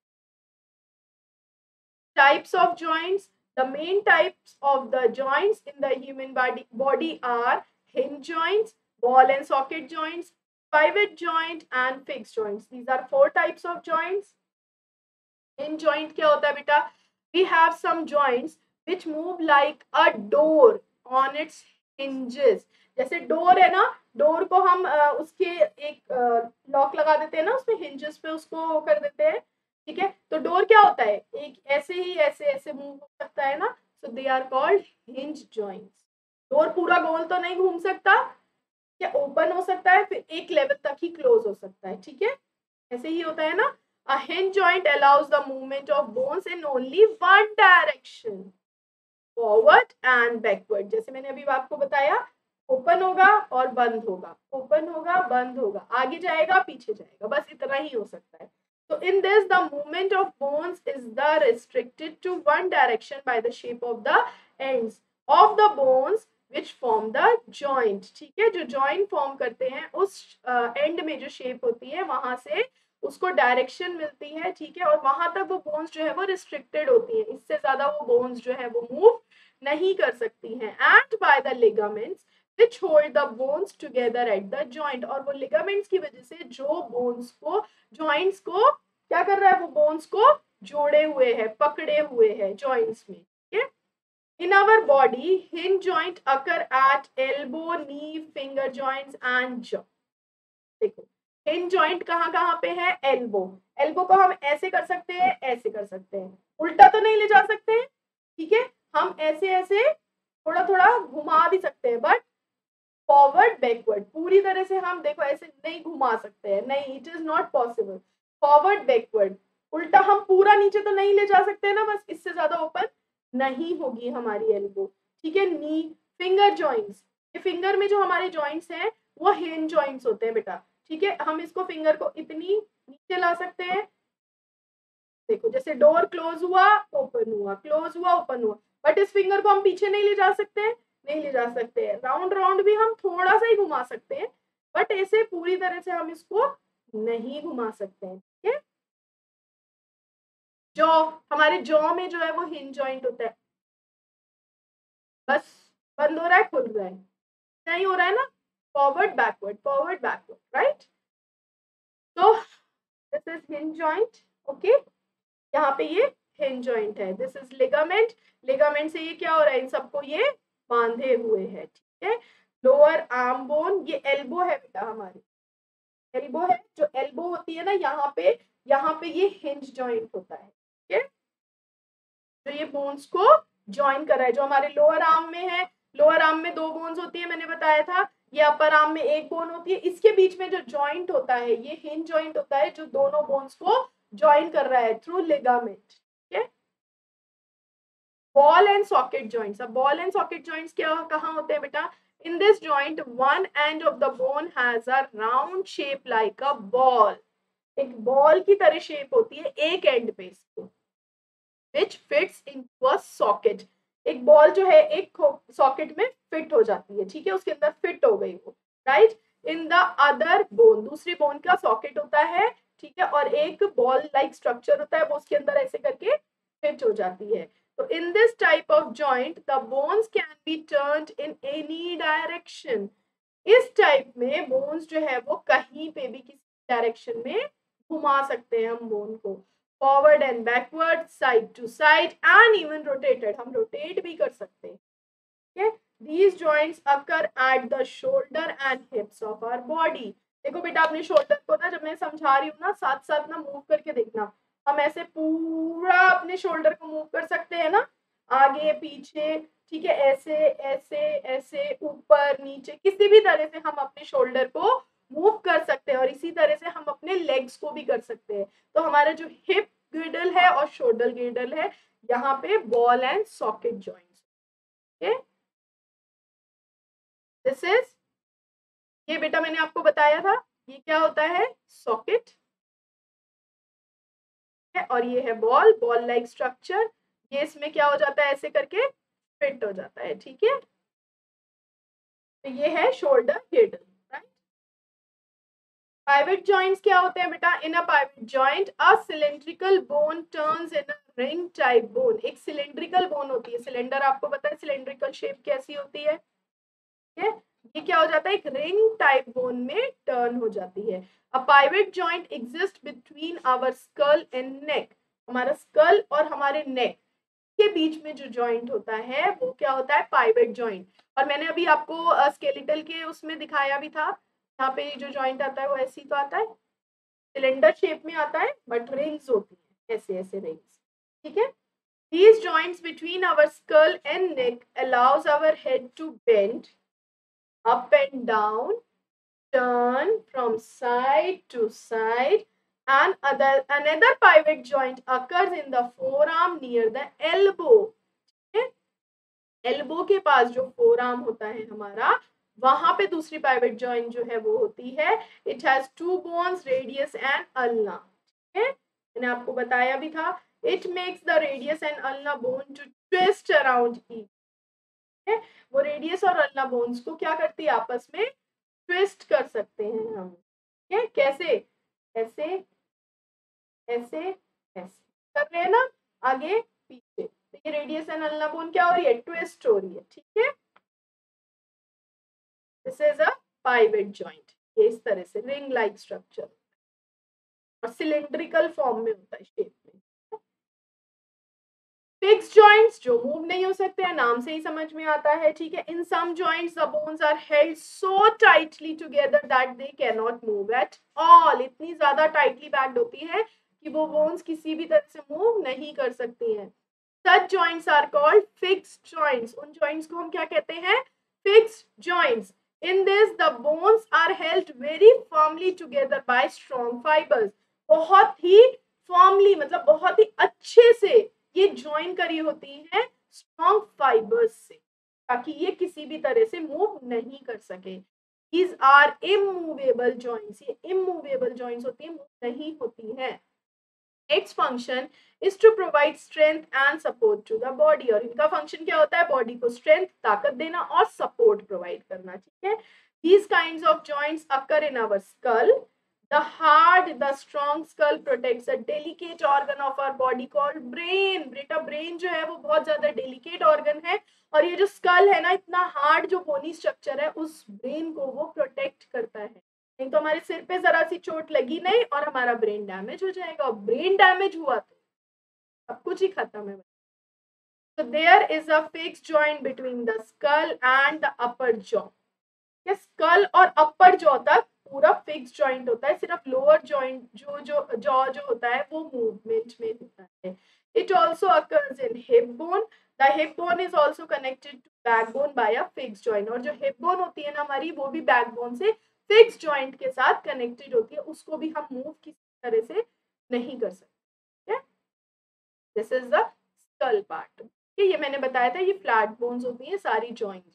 Types of joints. The main types of the joints in the human body are hinge joints, ball and socket joints, pivot joint and fixed joints. These are 4 types of joints. Hinge joint क्या होता है बेटा? We have some joints which move like a door on its hinges. जैसे door है ना, door को हम उसके एक लॉक लगा देते हैं ना, उसमें हिंजेस पे उसको कर देते हैं. ठीक है. तो डोर क्या होता है? एक ऐसे ही ऐसे ऐसे मूव हो सकता है ना, so they are called hinge joints. Door पूरा गोल तो नहीं घूम सकता, क्या ओपन हो सकता है, फिर एक लेवल तक ही क्लोज हो सकता है. ठीक है. ऐसे ही होता है ना. A hinge joint allows the movement of bones in only one direction, forward and backward. जैसे मैंने अभी आपको बताया, ओपन होगा और बंद होगा, ओपन होगा बंद होगा, आगे जाएगा पीछे जाएगा, बस इतना ही हो सकता है. So in this the movement of bones is the restricted to one direction by the shape of the ends of the bones which form the joint. ठीक है. जो joint form करते हैं उस end में जो shape होती है वहां से उसको डायरेक्शन मिलती है. ठीक है. और वहां तक वो बोन्स जो है वो रिस्ट्रिक्टेड होती है, इससे ज्यादा वो बोन्स जो है वो मूव नहीं कर सकती हैं. And by the ligaments which hold the bones together at the joint. और वो लिगामेंट्स की वजह से जो बोन्स को, जॉइंट्स को क्या कर रहा है, वो बोन्स को जोड़े हुए है, पकड़े हुए है जॉइंट्स में. ठीक है. In our body, hinge joint occur at elbow, knee, finger joints and jaw. देखो हिंज जॉइंट कहाँ पे है? एल्बो. एल्बो को हम ऐसे कर सकते हैं, ऐसे कर सकते हैं, उल्टा तो नहीं ले जा सकते हैं. ठीक है. हम ऐसे ऐसे थोड़ा थोड़ा घुमा भी सकते हैं, बट पूरी तरह से हम देखो ऐसे नहीं घुमा सकते हैं, नहीं, it is not possible. Forward backward, उल्टा हम पूरा नीचे तो नहीं ले जा सकते ना, बस इससे ज्यादा ओपन नहीं होगी हमारी एल्बो, ठीक है। नी, फिंगर जॉइंट्स, ये फिंगर में जो हमारे जॉइंट्स हैं वो हिंज जॉइंट्स होते हैं बेटा, ठीक है। हम इसको फिंगर को इतनी नीचे ला सकते हैं, देखो जैसे डोर क्लोज हुआ ओपन हुआ, क्लोज हुआ ओपन हुआ, बट इस फिंगर को हम पीछे नहीं ले जा सकते हैं, नहीं ले जा सकते हैं। राउंड राउंड भी हम थोड़ा सा ही घुमा सकते हैं, बट ऐसे पूरी तरह से हम इसको नहीं घुमा सकते हैं, ठीक है। जॉ, हमारे जॉ में जो है वो हिंज जॉइंट होता है, बस बंद हो रहा है खुल रहा है, नहीं हो रहा है ना, फॉरवर्ड बैकवर्ड, राइट। तो this is hinge joint, okay, यहाँ पे ये हिंज जॉइंट है, दिस इज लिगामेंट, लिगामेंट से ये क्या हो रहा है, इन सबको ये बांधे हुए है, ठीक है। लोअर आर्म बोन, ये एल्बो है बेटा हमारी, एल्बो है, जो एल्बो होती है ना यहाँ पे ये हिंज जॉइंट होता है, ठीक है, जो ये बोन्स को ज्वाइन कर रहा है, जो हमारे लोअर आर्म में है, लोअर आर्म में 2 बोन्स होती है, मैंने बताया था, ये अपर आर्म में 1 बोन होती है, इसके बीच में जो जॉइंट होता है ये हिंज जॉइंट होता है, जो दोनों बोन्स को ज्वाइन कर रहा है थ्रू लिगामेंट, ठीक है। बॉल एंड सॉकेट जॉइंट्स, अब बॉल एंड सॉकेट जॉइंट्स क्या कहाँ होते हैं बेटा, in this joint one end of the bone has a round shape like a ball, एक बॉल की तरह शेप होती है एक एंड पे इसको, which fits into a socket, एक बॉल जो है एक सॉकेट में फिट हो जाती है, ठीक है, उसके अंदर फिट हो गई वो, right. In the other bone, दूसरी बोन का सॉकेट होता है, ठीक है, और एक बॉल लाइक स्ट्रक्चर होता है, वो उसके अंदर ऐसे करके फिट हो जाती है। तो in this type of joint the bones can be turned in any direction, इस टाइप में बोन्स जो है वो कहीं पे भी किसी डायरेक्शन में घुमा सकते हैं हम बोन को, forward and backward, side to side and even rotated, हम रोटेट भी कर सकते हैं, ठीक है। These joints occur at the shoulder and hips of our body, देखो बेटा अपने शोल्डर को ना, जब मैं समझा रही हूँ ना साथ साथ ना मूव करके देखना, हम ऐसे पूरा अपने शोल्डर को मूव कर सकते हैं ना, आगे पीछे, ठीक है, ऐसे ऐसे ऐसे ऊपर नीचे, किसी भी तरह से हम अपने शोल्डर को मूव कर सकते हैं, और इसी तरह से हम अपने लेग्स को भी कर सकते हैं। तो हमारा जो हिप गिrdle है और शोल्डर गिrdle है, यहाँ पे ball and socket joints, okay. This is, ये बेटा मैंने आपको बताया था, ये क्या होता है, सॉकेट है, और ये है बॉल, बॉल लाइक स्ट्रक्चर, ये इसमें क्या हो जाता है, ऐसे करके फिट हो जाता है, ठीक है। तो ये है shoulder girdle, right. Pivot joints क्या होते हैं बेटा, in a pivot joint a cylindrical bone turns in a ring type bone, एक सिलेंड्रिकल बोन होती है, सिलेंडर आपको पता है सिलेंड्रिकल शेप कैसी होती है, ठीक है, ये क्या हो जाता है, एक रिंग टाइप बोन में टर्न हो जाती है। A pivot joint exist between our skull and neck, हमारा स्कल और हमारे नेक के बीच में जो जॉइंट होता है वो क्या होता है, पाइवट जॉइंट। और मैंने अभी आपको स्केलेटल के उसमें दिखाया भी था, यहाँ पे जो जॉइंट आता है वो ऐसी तो आता है, सिलेंडर शेप में आता है, बट रिंग्स होती है, ऐसे ऐसे रिंग्स, ठीक है। These joints between our skull and neck allows our head to bend up and down, turn from side to side, and another pivot joint occurs in the forearm near the elbow, elbow के पास जो forearm होता है हमारा, वहां पे दूसरी pivot joint जो है वो होती है, it has 2 bones, radius and ulna, ठीक है, मैंने आपको बताया भी था, it makes the radius and ulna bone to twist around each, है, वो रेडियस और अल्ना बोन्स को क्या करती है, आपस में ट्विस्ट कर सकते हैं हम, ठीक है, कैसे, ऐसे ऐसे ऐसे कर रहे हैं ना, आगे पीछे, तो ये रेडियस एंड अल्ना बोन क्या हो रही है, ट्विस्ट हो रही है, ठीक है। This is a pivot joint, ये इस तरह से रिंग लाइक स्ट्रक्चर और सिलिंड्रिकल फॉर्म में होता है शेप में। फिक्स जॉइंट्स जो मूव नहीं हो सकते हैं, नाम से ही समझ में आता है, ठीक है। In some joints the bones are held so tightly together that they cannot not at all ऑल, इतनी ज्यादा टाइटली पैक्ड होती है कि वो बोन्स किसी भी तरह से मूव नहीं कर सकती हैं। Such joints are called fixed joints, उन जॉइंट्स को हम क्या कहते हैं, fixed joints. In this the bones are held very firmly together by strong fibers. बहुत ही firmly मतलब बहुत ही अच्छे से ये ज्वाइन करी होती है स्ट्रॉन्ग फाइबर्स से, ताकि ये किसी भी तरह से मूव नहीं कर सके. These are immovable joints. ये immovable joints होती है, मूव नहीं होती है. Its function is to provide strength and support to the body. और इनका function क्या होता है? बॉडी को strength, ताकत देना और support provide करना. ठीक है. These kinds of joints occur in our skull. The hard, the strong skull protects a delicate organ of our body called brain. बेटा brain जो है वो बहुत ज्यादा delicate organ है, और ये जो skull है ना, इतना hard जो bony structure है, उस brain को वो protect करता है. नहीं तो हमारे सिर पे जरा सी चोट लगी नहीं और हमारा ब्रेन डैमेज हो जाएगा. और ब्रेन डैमेज हुआ तो सब कुछ ही खत्म है. So there is a fixed joint between the skull and the upper jaw. ये स्कल और अपर जॉ तक पूरा फिक्स जॉइंट होता है, सिर्फ लोअर जॉइंट जो जॉ जो होता है वो मूवमेंट में होता है. It also occurs in hip bone. The hip bone is also connected to backbone by a fix joint. और जो हिप बोन होती है ना हमारी, वो भी बैकबोन से फिक्स जॉइंट के साथ कनेक्टेड होती है. उसको भी हम मूव किसी तरह से नहीं कर सकते. This is the skull part. ये मैंने बताया था, ये फ्लैट बोन्स होती है सारी joints.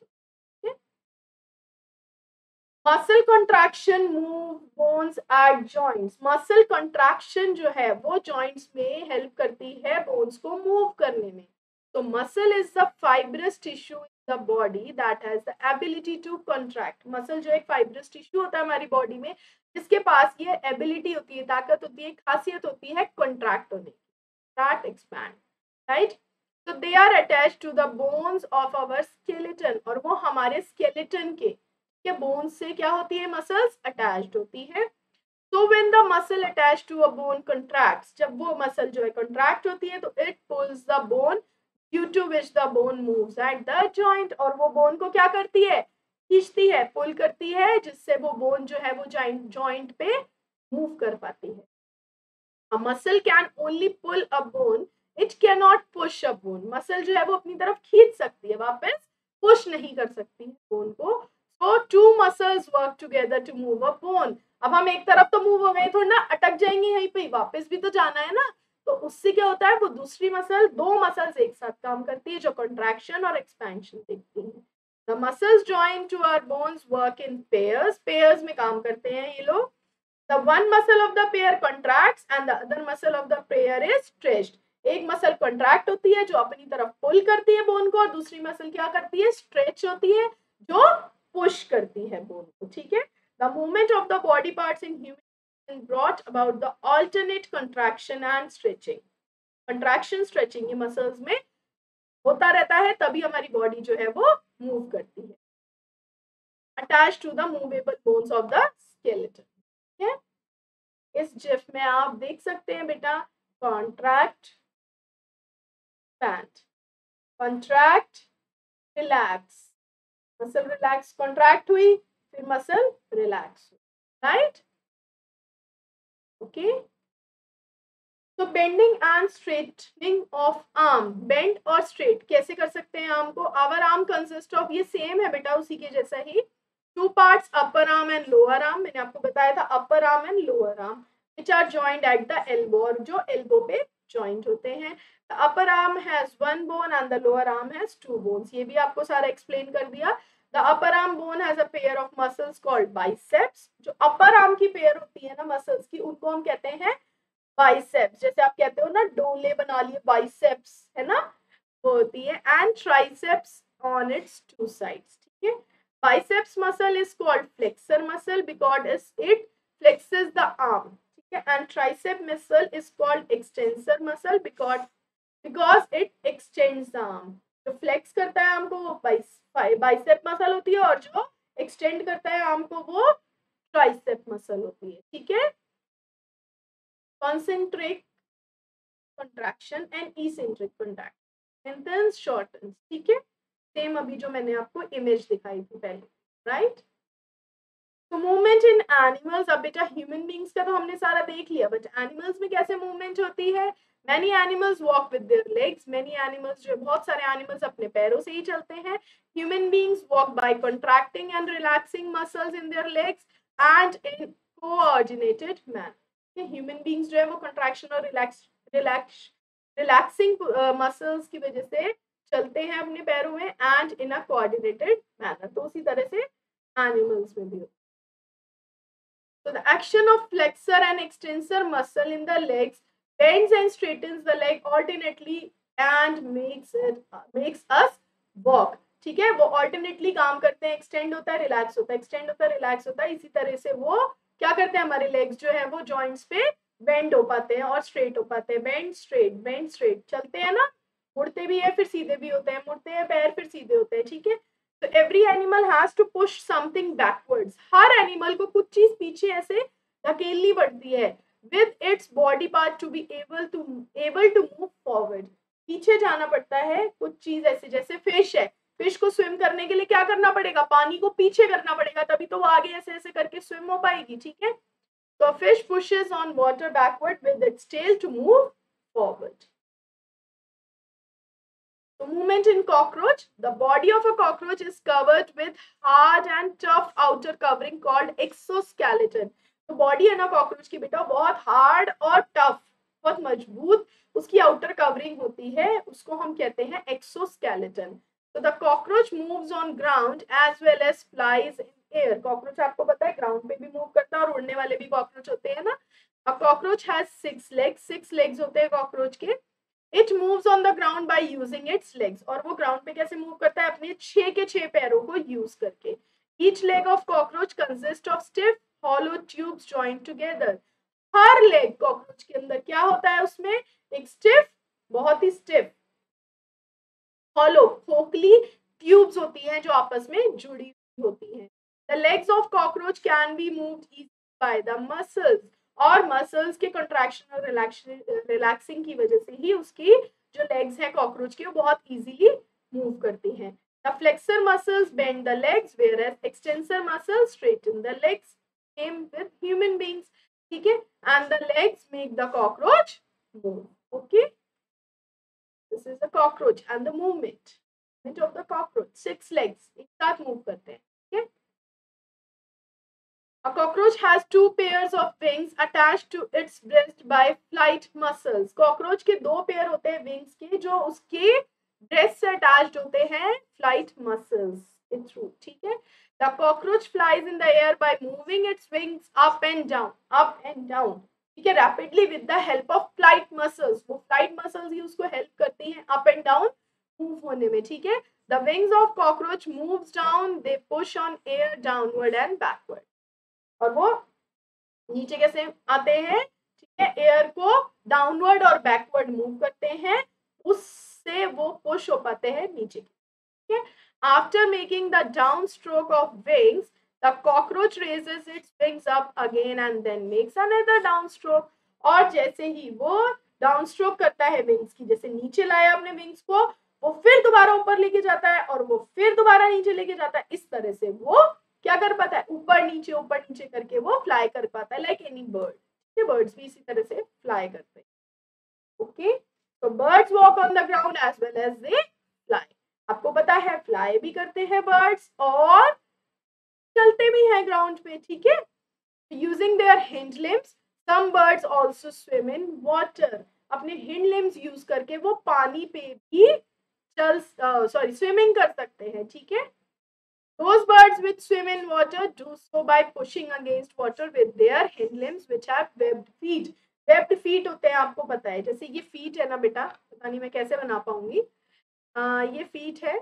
Muscle contraction move bones at joints. Muscle contraction जो है वो जॉइंट्स में हेल्प करती है बोन्स को मूव करने में. तो muscle is the fibrous tissue in the body that has the ability to contract. Muscle जो एक फाइब्रस टिश्यू होता है हमारी बॉडी में, जिसके पास ये एबिलिटी होती है, ताकत होती है, खासियत होती है कंट्रैक्ट होने की, that expand, right. So they are attached to the bones of our skeleton. और वो हमारे skeleton के बोन्स से क्या होती है? मसल्स अटैच्ड होती है. So when the muscle attached to a bone contracts, जब वो मसल जो है कंट्रैक्ट होती है तो it pulls the bone due to which the bone moves at the joint. और वो बोन को क्या करती है? खींचती है, पुल करती है, जिससे वो बोन जो है वो जॉइंट पे मूव कर पाती है. A muscle can only pull a bone, it cannot push a bone. Muscle जो है वो अपनी तरफ खींच सकती है, वापस पुश नहीं कर सकती है बोन को. So two muscles work together to move a bone. अब हम एक तरफ तो मूव हो गए, थोड़ा ना अटक जाएंगे यहीं पे, वापस भी तो जाना है ना. तो उससे क्या होता है, वो दूसरी मसल, दो मसल्स एक साथ काम करती है जो कंट्रैक्शन और एक्सपेंशन देखती है. The muscles joined to our bones work in pairs. Pairs में काम करते हैं ये लोग. The one muscle of the pair contracts and the other muscle of the pair is stretched. एक मसल कंट्रैक्ट होती है जो अपनी तरफ पुल करती है बोन को, और दूसरी मसल क्या करती है? स्ट्रेच होती है जो पुश करती है बोन को. ठीक है. The movement of the body parts in human brought about the alternate contraction and stretching. Contraction stretching ये मसल्स में होता रहता है, तभी हमारी बॉडी जो है वो मूव करती है. Attached to the movable bones of the skeleton. ठीक है. इस जिफ में आप देख सकते हैं बेटा, contract, expand, contract, relax. Muscle relax, contract हुई, फिर मसल रिलैक्स, राइट. ओके. तो bending and straightening of arm. Bend और स्ट्रेट कैसे कर सकते हैं आर्म को? आवर आर्म कंसिस्ट ऑफ, ये सेम है बेटा उसी के जैसा ही, two parts, upper arm and lower arm. मैंने आपको बताया था upper arm and lower arm which are joined at the elbow, और जो एल्बो पे जॉइंट होते हैं. The upper arm has one bone and the lower arm has two bones. ये भी आपको सारा एक्सप्लेन कर दिया. The upper arm bone has a pair of muscles called biceps. जो अपर आर्म की पेयर होती है ना मसल्स की, उनको हम कहते हैं बाइसेप्स. जैसे आप कहते हो ना डोले बना लिए, बाइसेप्स है ना, वो होती है. And triceps on its two sides. ठीक है. Biceps muscle is called flexor muscle because it flexes the arm. Okay? And tricep muscle is called extensor muscle because it extends the arm. जो flex करता है arm को वो bicep muscle होती है, और जो extend करता है arm को वो tricep muscle होती है. ठीक है. Concentric contraction and eccentric contraction. Lengthens, shortens. ठीक है. सेम अभी जो मैंने आपको इमेज दिखाई थी पहले, राइट. तो मूवमेंट इन एनिमल्स. अब बेटा ह्यूमन बींग्स का तो हमने सारा देख लिया, बट एनिमल्स में कैसे मूवमेंट होती है? Many animals walk with their legs. Many animals जो बहुत सारे animals अपने पैरों से ही चलते हैं. Human beings walk by contracting and relaxing muscles in their legs and in coordinated manner. Human beings जो है वो contraction और relaxing muscles की वजह से चलते हैं अपने पैरों में and in a coordinated manner. तो उसी तरह से animals में भी. So the action of flexor and extensor muscle in the legs bends and straightens the leg alternately and makes us walk. ठीक है, वो alternately काम करते हैं, एक्सटेंड होता है, रिलैक्स होता है, एक्सटेंड होता है, रिलैक्स होता है. इसी तरह से वो क्या करते हैं, हमारे लेग्स जो है वो जॉइंट्स पे बेंड हो पाते हैं और स्ट्रेट हो पाते हैं. बेंड स्ट्रेट चलते हैं ना, मुड़ते भी है फिर सीधे भी होते हैं, मुड़ते हैं पैर फिर सीधे होते हैं. ठीक है, तो every animal has to push something backwards. हर एनिमल को कुछ चीज पीछे ऐसे धकेलनी पड़ती है with its body part to be able to move forward. पीछे जाना पड़ता है कुछ चीज ऐसे, जैसे फिश है, फिश को स्विम करने के लिए क्या करना पड़ेगा, पानी को पीछे करना पड़ेगा, तभी तो वो आगे ऐसे ऐसे करके स्विम हो पाएगी. ठीक है, तो fish pushes on water backward with its tail to move forward. The movement in cockroach. The body of a cockroach is covered with hard and tough outer covering called exoskeleton. तो body है ना cockroach की बेटा, बहुत hard और tough, बहुत मजबूत उसकी आउटर कवरिंग होती है, उसको हम कहते हैं एक्सोस्केलेटन. तो the cockroach moves on ground as well as flies in air. Cockroach आपको पता है ग्राउंड पे भी मूव करता है और उड़ने वाले भी कॉकरोच होते हैं ना. अ कॉकरोच हैज 6 legs होते हैं कॉकरोच के. It moves on the ground by using its legs. और वो ग्राउंड पे कैसे मूव करता है, अपने 6 के 6 पैरों को यूज करके. Each leg of cockroach consists of stiff hollow tubes joined together. हर लेग कॉकरोच के अंदर क्या होता है, उसमें एक स्टिफ, बहुत ही स्टिफ, हॉलो, खोखली ट्यूब्स होती हैं जो आपस में जुड़ी होती हैं. The legs of cockroach can be moved easily by the muscles. और मसल्स के कंट्रैक्शन और रिलैक्सिंग की वजह से ही उसकी जो लेग्स है कॉकरोच की वो बहुत इजीली मूव करती हैं. The flexor muscles bend the legs whereas extensor muscles straighten the legs. Same with human beings. ठीक है, and the legs make the cockroach move. Okay, this is the cockroach and the movement of the cockroach. 6 legs एक साथ move करते हैं. ठीक है, a cockroach has 2 pairs of wings attached to its breast by flight muscles. Cockroach के 2 pair होते हैं wings के जो उसके breast से attached होते हैं flight muscles के through. ठीक है, the cockroach flies in the air by moving its wings up and down. ठीक है, rapidly with the help of flight muscles. वो flight muscles ही उसको help करती हैं up and down move होने में. ठीक है, the wings of cockroach moves down. They push on air downward and backward. और वो नीचे कैसे आते हैं, ठीक है, एयर को डाउनवर्ड और बैकवर्ड मूव करते हैं, उससे वो पुश हो पाते हैं नीचे. ठीक है, after making the down stroke of wings the cockroach raises its wings up again and then makes another down stroke. और जैसे ही वो डाउन स्ट्रोक करता है विंग्स की, जैसे नीचे लाया अपने विंग्स को, वो फिर दोबारा ऊपर लेके जाता है और वो फिर दोबारा नीचे लेके जाता है. इस तरह से वो क्या कर पाता है, ऊपर नीचे करके वो फ्लाई कर पाता है, लाइक एनी बर्ड. ये बर्ड्स भी इसी तरह से फ्लाई करते हैं. ओके, तो birds walk on the ground as well as they fly. आपको पता है फ्लाई भी करते हैं बर्ड्स और चलते भी हैं ग्राउंड पे. ठीक है, using their hind limbs some birds also swim in water. अपने हिंड लिम्स यूज करके वो पानी पे भी स्विमिंग कर सकते हैं. ठीक है, those birds which swim in water do so by pushing against water with their hind limbs which have webbed feet. webbed feet होते हैं, आपको पता है, जैसे ये feet है ना बेटा, पता नहीं मैं कैसे बना पाऊंगी, ये feet है.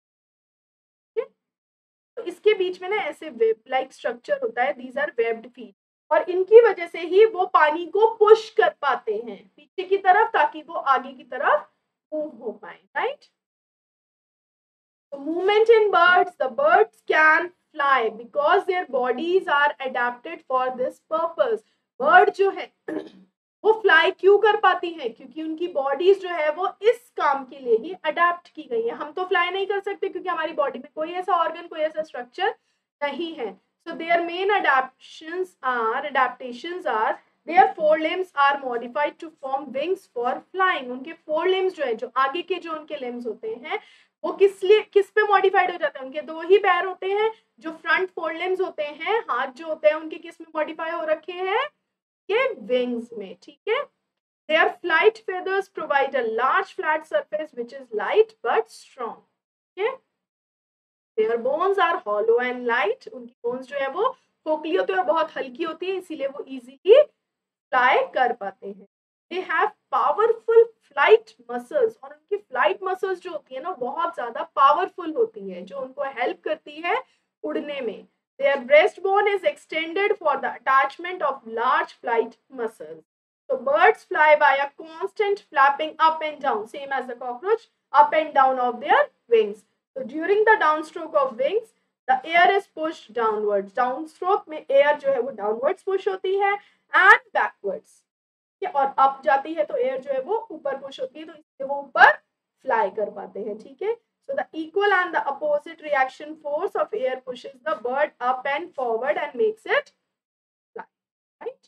तो इसके बीच में ना ऐसे वेब लाइक स्ट्रक्चर होता है. these are webbed feet. और इनकी वजह से ही वो पानी को पुश कर पाते हैं पीछे की तरफ, ताकि वो आगे की तरफ मूव हो पाए. Right, so movement in birds, the birds can fly because their bodies are adapted for this purpose. bird जो है वो फ्लाई क्यों कर पाती हैं, क्योंकि उनकी बॉडीज जो है वो इस काम के लिए ही अडेप्ट की गई है. हम तो फ्लाई नहीं कर सकते क्योंकि हमारी बॉडी में कोई ऐसा ऑर्गन, कोई ऐसा स्ट्रक्चर नहीं है. so their main adaptations are Their forelimbs are modified to form wings for flying. उनके forelimbs जो है, जो आगे के जो उनके limbs होते हैं, वो किस पे मॉडिफाइड हो जाते हैं? उनके दो ही पैर होते हैं, जो फ्रंट फोरलिम्स होते हैं, हाथ जो होते हैं उनके किस में मॉडिफाई हो रखे हैं? ये विंग्स में, ठीक है। Their flight feathers provide a large flat surface which is light but strong. Okay? Their bones are hollow and light. उनकी bones जो है वो खोखली होती है और बहुत हल्की होती है, इसीलिए वो easily fly कर पाते हैं। They have powerful flight muscles, और उनकी flight muscles जो होती है ना, बहुत ज्यादा powerful होती है, जो उनको help करती है उड़ने में। Their breastbone is extended for the attachment of large flight muscles. So birds fly by a constant flapping up and down, same as the cockroach, up and down of their wings. So during the downstroke of wings, the air is pushed downwards. Downstroke में air जो है वो downwards push होती है and backwards. और up जाती है तो एयर जो है वो ऊपर पुश होती है, तो इसलिए वो ऊपर फ्लाई कर पाते हैं, ठीक है। So the equal and the opposite reaction force of air pushes the bird up and forward and makes it fly, right?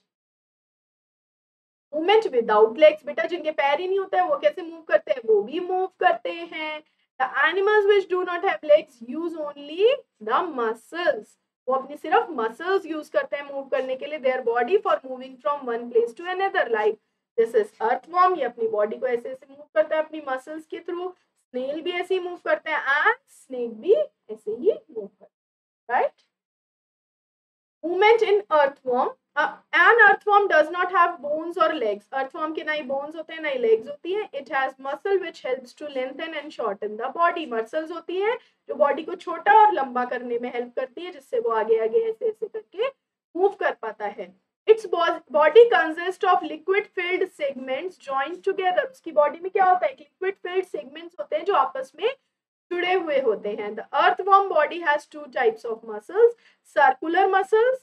Movement without legs, बेटा जिनके पैर ही नहीं होते हैं वो कैसे मूव करते हैं? वो भी मूव करते हैं। The animals which do not have legs use only the muscles, वो अपनी सिर्फ मसल्स यूज करते हैं मूव करने के लिए, their body for moving from one place to another, like this is earthworm, ये अपनी बॉडी को ऐसे ऐसे मूव करता है अपनी मसल्स के थ्रू। स्नेल भी ऐसे ही मूव करते हैं एंड स्नेक भी ऐसे ही मूव करते हैं, right. Movement in earthworm, an earthworm does not have bones or legs. Earthworm के ना ही bones होते हैं ना ही legs होती है। It has muscle which helps to lengthen and shorten the body. Muscles होती है जो body को छोटा और लंबा करने में help करती है, जिससे वो आगे आगे ऐसे ऐसे करके move कर पाता है। Its body consists of liquid filled segments joined together. उसकी body में क्या होता है? liquid filled segments होते हैं जो आपस में जुड़े हुए होते हैं। The earthworm body has two types of muscles, circular muscles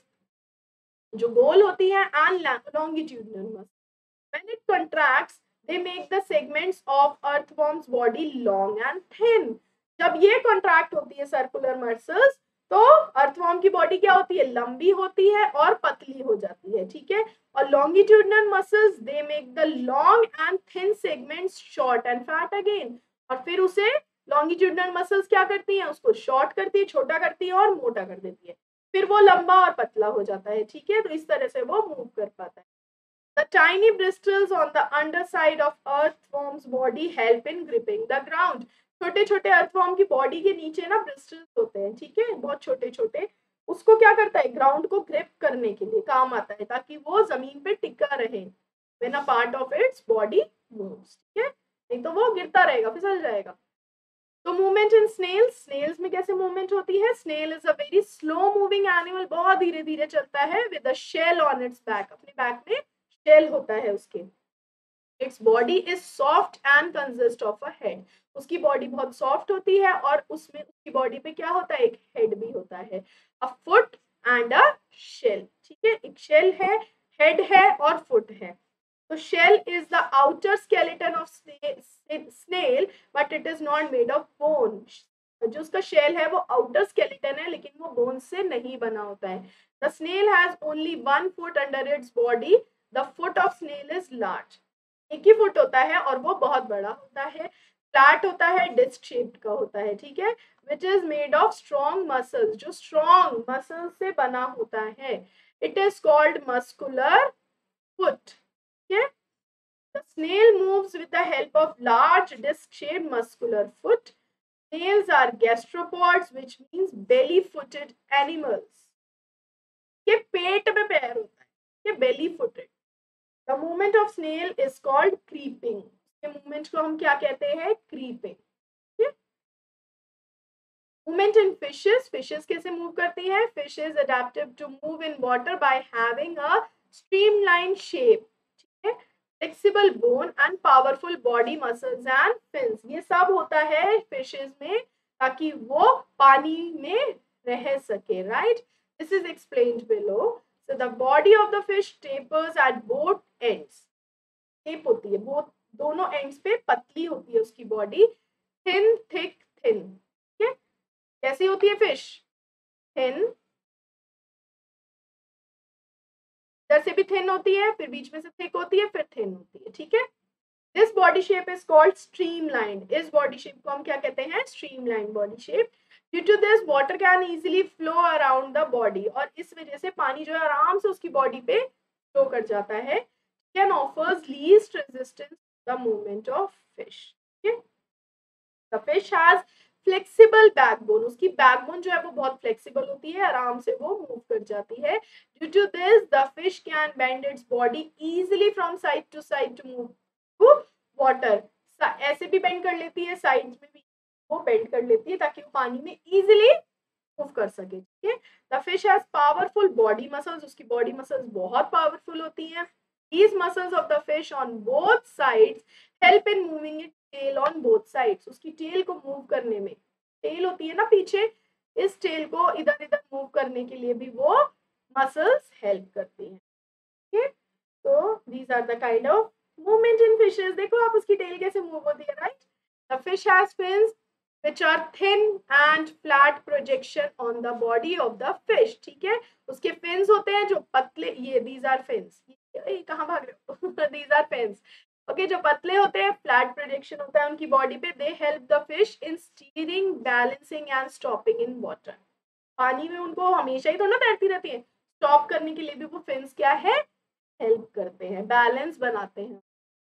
जो गोल होती है and longitudinal muscles. When it contracts, they make the segments of earthworm's body long and thin. जब ये contract होती है circular muscles, तो earthworm की body क्या होती है? लंबी होती है और पतली हो जाती है, ठीक है। और longitudinal muscles, they make the long and thin segments short and fat again. और फिर उसे longitudinal muscles क्या करती हैं? उसको short करती है, छोटा करती है और मोटा कर देती है, फिर वो लंबा और पतला हो जाता है, ठीक है। तो इस तरह से वो मूव कर पाता है। The tiny bristles on the underside of earthworm's body help in gripping the ground. छोटे छोटे earthworm की बॉडी के नीचे ना ब्रिस्टल्स होते हैं, ठीक है, बहुत छोटे छोटे, उसको क्या करता है? ग्राउंड को ग्रिप करने के लिए काम आता है, ताकि वो जमीन पे टिका रहे when a part of its body moves, ठीक है, नहीं तो वो गिरता रहेगा, फिसल जाएगा। तो मूवमेंट इन स्नेल्स, स्नेल्स में कैसे मूवमेंट होती है? Snail is a very slow moving animal, बहुत धीरे धीरे चलता है, with a shell on its back, अपने बैक में शेल होता है उसके। Its body is soft and consist of a head, उसकी बॉडी बहुत सॉफ्ट होती है और उसमें उसकी बॉडी पे क्या होता है? एक हेड भी होता है, a foot and a shell, ठीक है, एक शेल है, हेड है और फुट है। So shell is the outer skeleton of snail, but it is not made of bone. जो उसका shell है वो outer skeleton है, लेकिन वो bone से नहीं बना होता है। The snail has only one foot under its body. The foot of snail is large. एक ही फुट होता है और वो बहुत बड़ा होता है, फ्लैट होता है, डिस्क शेप्ड का होता है, ठीक है, which is made of strong muscles, जो strong muscles से बना होता है। It is called muscular foot. Okay? The snail moves with the help of large disc-shaped muscular foot. Snails are gastropods, which means belly-footed animals. ये पेट में पैर होता है, ये belly-footed. The movement of snail is called creeping. ये movement को हम क्या कहते हैं? Creeping. Movement in fishes. Fishes कैसे move करती हैं? Fish is adapted to move in water by having a streamlined shape. ठीक है? Flexible bone and powerful body muscles and fins. ये सब होता है fishes में ताकि वो पानी में रह सके, right? This is explained below. So the body of the fish tapers at both ends. Tape होती है, both दोनों ends पे पतली होती है उसकी body. Thin, thick, thin. ठीक है? कैसी होती है फिश? थिन, इधर से भी थिन होती है, फिर बीच में से थिक होती है, फिर थिन होती है, ठीक है। This body shape is called streamline. इस बॉडी शेप को हम क्या कहते हैं? Streamline body shape. Due to this water can easily flow around the body, और इस वजह से पानी जो है आराम से उसकी बॉडी पे फ्लो कर जाता है। Can offers least resistance the movement of fish. The fish has flexible backbone. उसकी बैकबोन जो है वो बहुत फ्लेक्सिबल होती है, आराम से वो मूव कर जाती है। Due to this the fish can bend its body easily from side to side to move to water. ऐसे भी बेंड कर लेती है, साइड्स में भी वो बेंड कर लेती है ताकि वो पानी में इजीली मूव कर सके, ठीक है। The fish has powerful body muscles. उसकी बॉडी मसल्स बहुत पावरफुल होती हैं। These muscles of the fish on both sides help in moving its tail on both sides. उसकी टेल को मूव करने में, टेल होती है ना पीछे, इस टेल को इधर इधर मूव करने के लिए भी वो मसल्स हेल्प करती हैं, ठीक है। तो these are the kind of movement in fishes. देखो आप उसकी टेल कैसे मूव होती है, right. The fish has fins which are thin and flat projection on the body of the fish, ठीक है। उसके fins होते हैं जो पतले, ये these are fins, कहाँ भाग रहे हो these are fins, ओके, जो पतले होते हैं, फ्लैट प्रोजेक्शन होता है उनकी बॉडी पे। They help the fish in steering, balancing and stopping in water. पानी में उनको हमेशा ही थोड़ा तैरती रहती है, स्टॉप करने के लिए भी वो फिन्स क्या है, हेल्प करते हैं, बैलेंस बनाते हैं।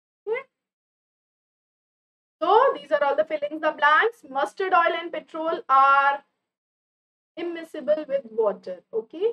So these are all the fillings, the blanks. Mustard oil and petrol are immiscible with water, okay.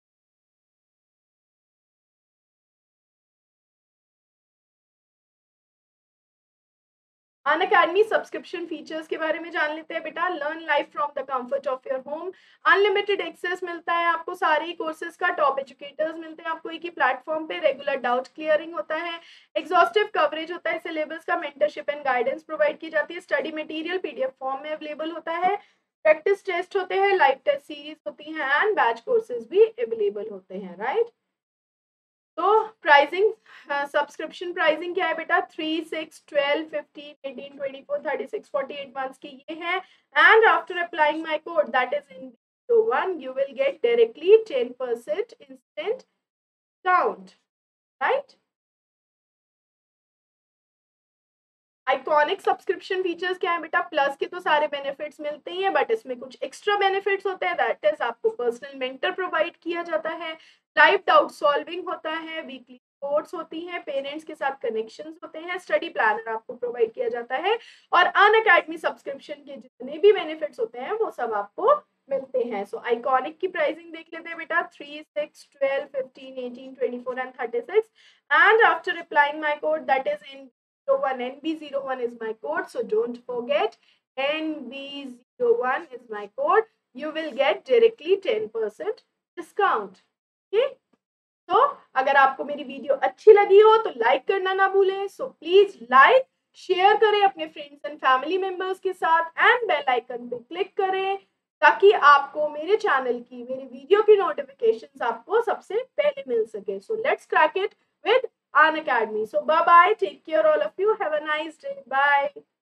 Unacademy subscription features के बारे में जान लेते हैं बेटा। Learn life from the comfort of your home. Unlimited access मिलता है आपको सारे ही कोर्सेज का। टॉप एजुकेटर्स मिलते हैं आपको एक ही प्लेटफॉर्म पे। रेगुलर डाउट क्लियरिंग होता है, एग्जॉस्टिव कवरेज होता है सिलेबस का, मेंटरशिप एंड गाइडेंस प्रोवाइड की जाती है। स्टडी मटेरियल पीडीएफ फॉर्म में अवेलेबल होता है। प्रैक्टिस टेस्ट होते हैं, लाइव टेस्ट सीरीज होती हैं एंड बैच कोर्सेज भी अवेलेबल होते हैं, राइट। तो प्राइसिंग, सब्सक्रिप्शन प्राइसिंग क्या है बेटा? 3, 6, 12, 15, 18, 24, 36, 48 मंथ्स की ये है। And after applying my code that is in one, you will get directly 10% instant discount, right? Iconic subscription features क्या है बेटा? प्लस के तो सारे बेनिफिट्स मिलते ही हैं, बट इसमें कुछ एक्स्ट्रा बेनिफिट्स होते हैं। दैट इज आपको पर्सनल मेंटर प्रोवाइड किया जाता है, लाइव डाउट सॉल्विंग होता है, वीकली कोर्स होती हैं, पेरेंट्स के साथ कनेक्शंस होते हैं, स्टडी प्लानर आपको प्रोवाइड किया जाता है, और अनअकैडमी सब्सक्रिप्शन के जितने भी बेनिफिट्स होते हैं वो सब आपको मिलते हैं। सो आइकॉनिक की प्राइसिंग देख लेते हैं बेटा। 3, 6, 12, 15, 18, 24 and 36। And after applying my code that is in NB01 is my code, so don't forget, NB01 is my code. You will get directly 10% discount. Okay? तो अगर आपको मेरी वीडियो अच्छी लगी हो तो लाइक करना ना भूलें। सो प्लीज लाइक, शेयर करें अपने फ्रेंड्स एंड फैमिली मेंबर्स के साथ, एंड बेल आइकन पे क्लिक करें ताकि आपको मेरे चैनल की, मेरी वीडियो की नोटिफिकेशंस आपको सबसे पहले मिल सके। So let's crack it with Unacademy. So bye bye, take care all of you, have a nice day, bye.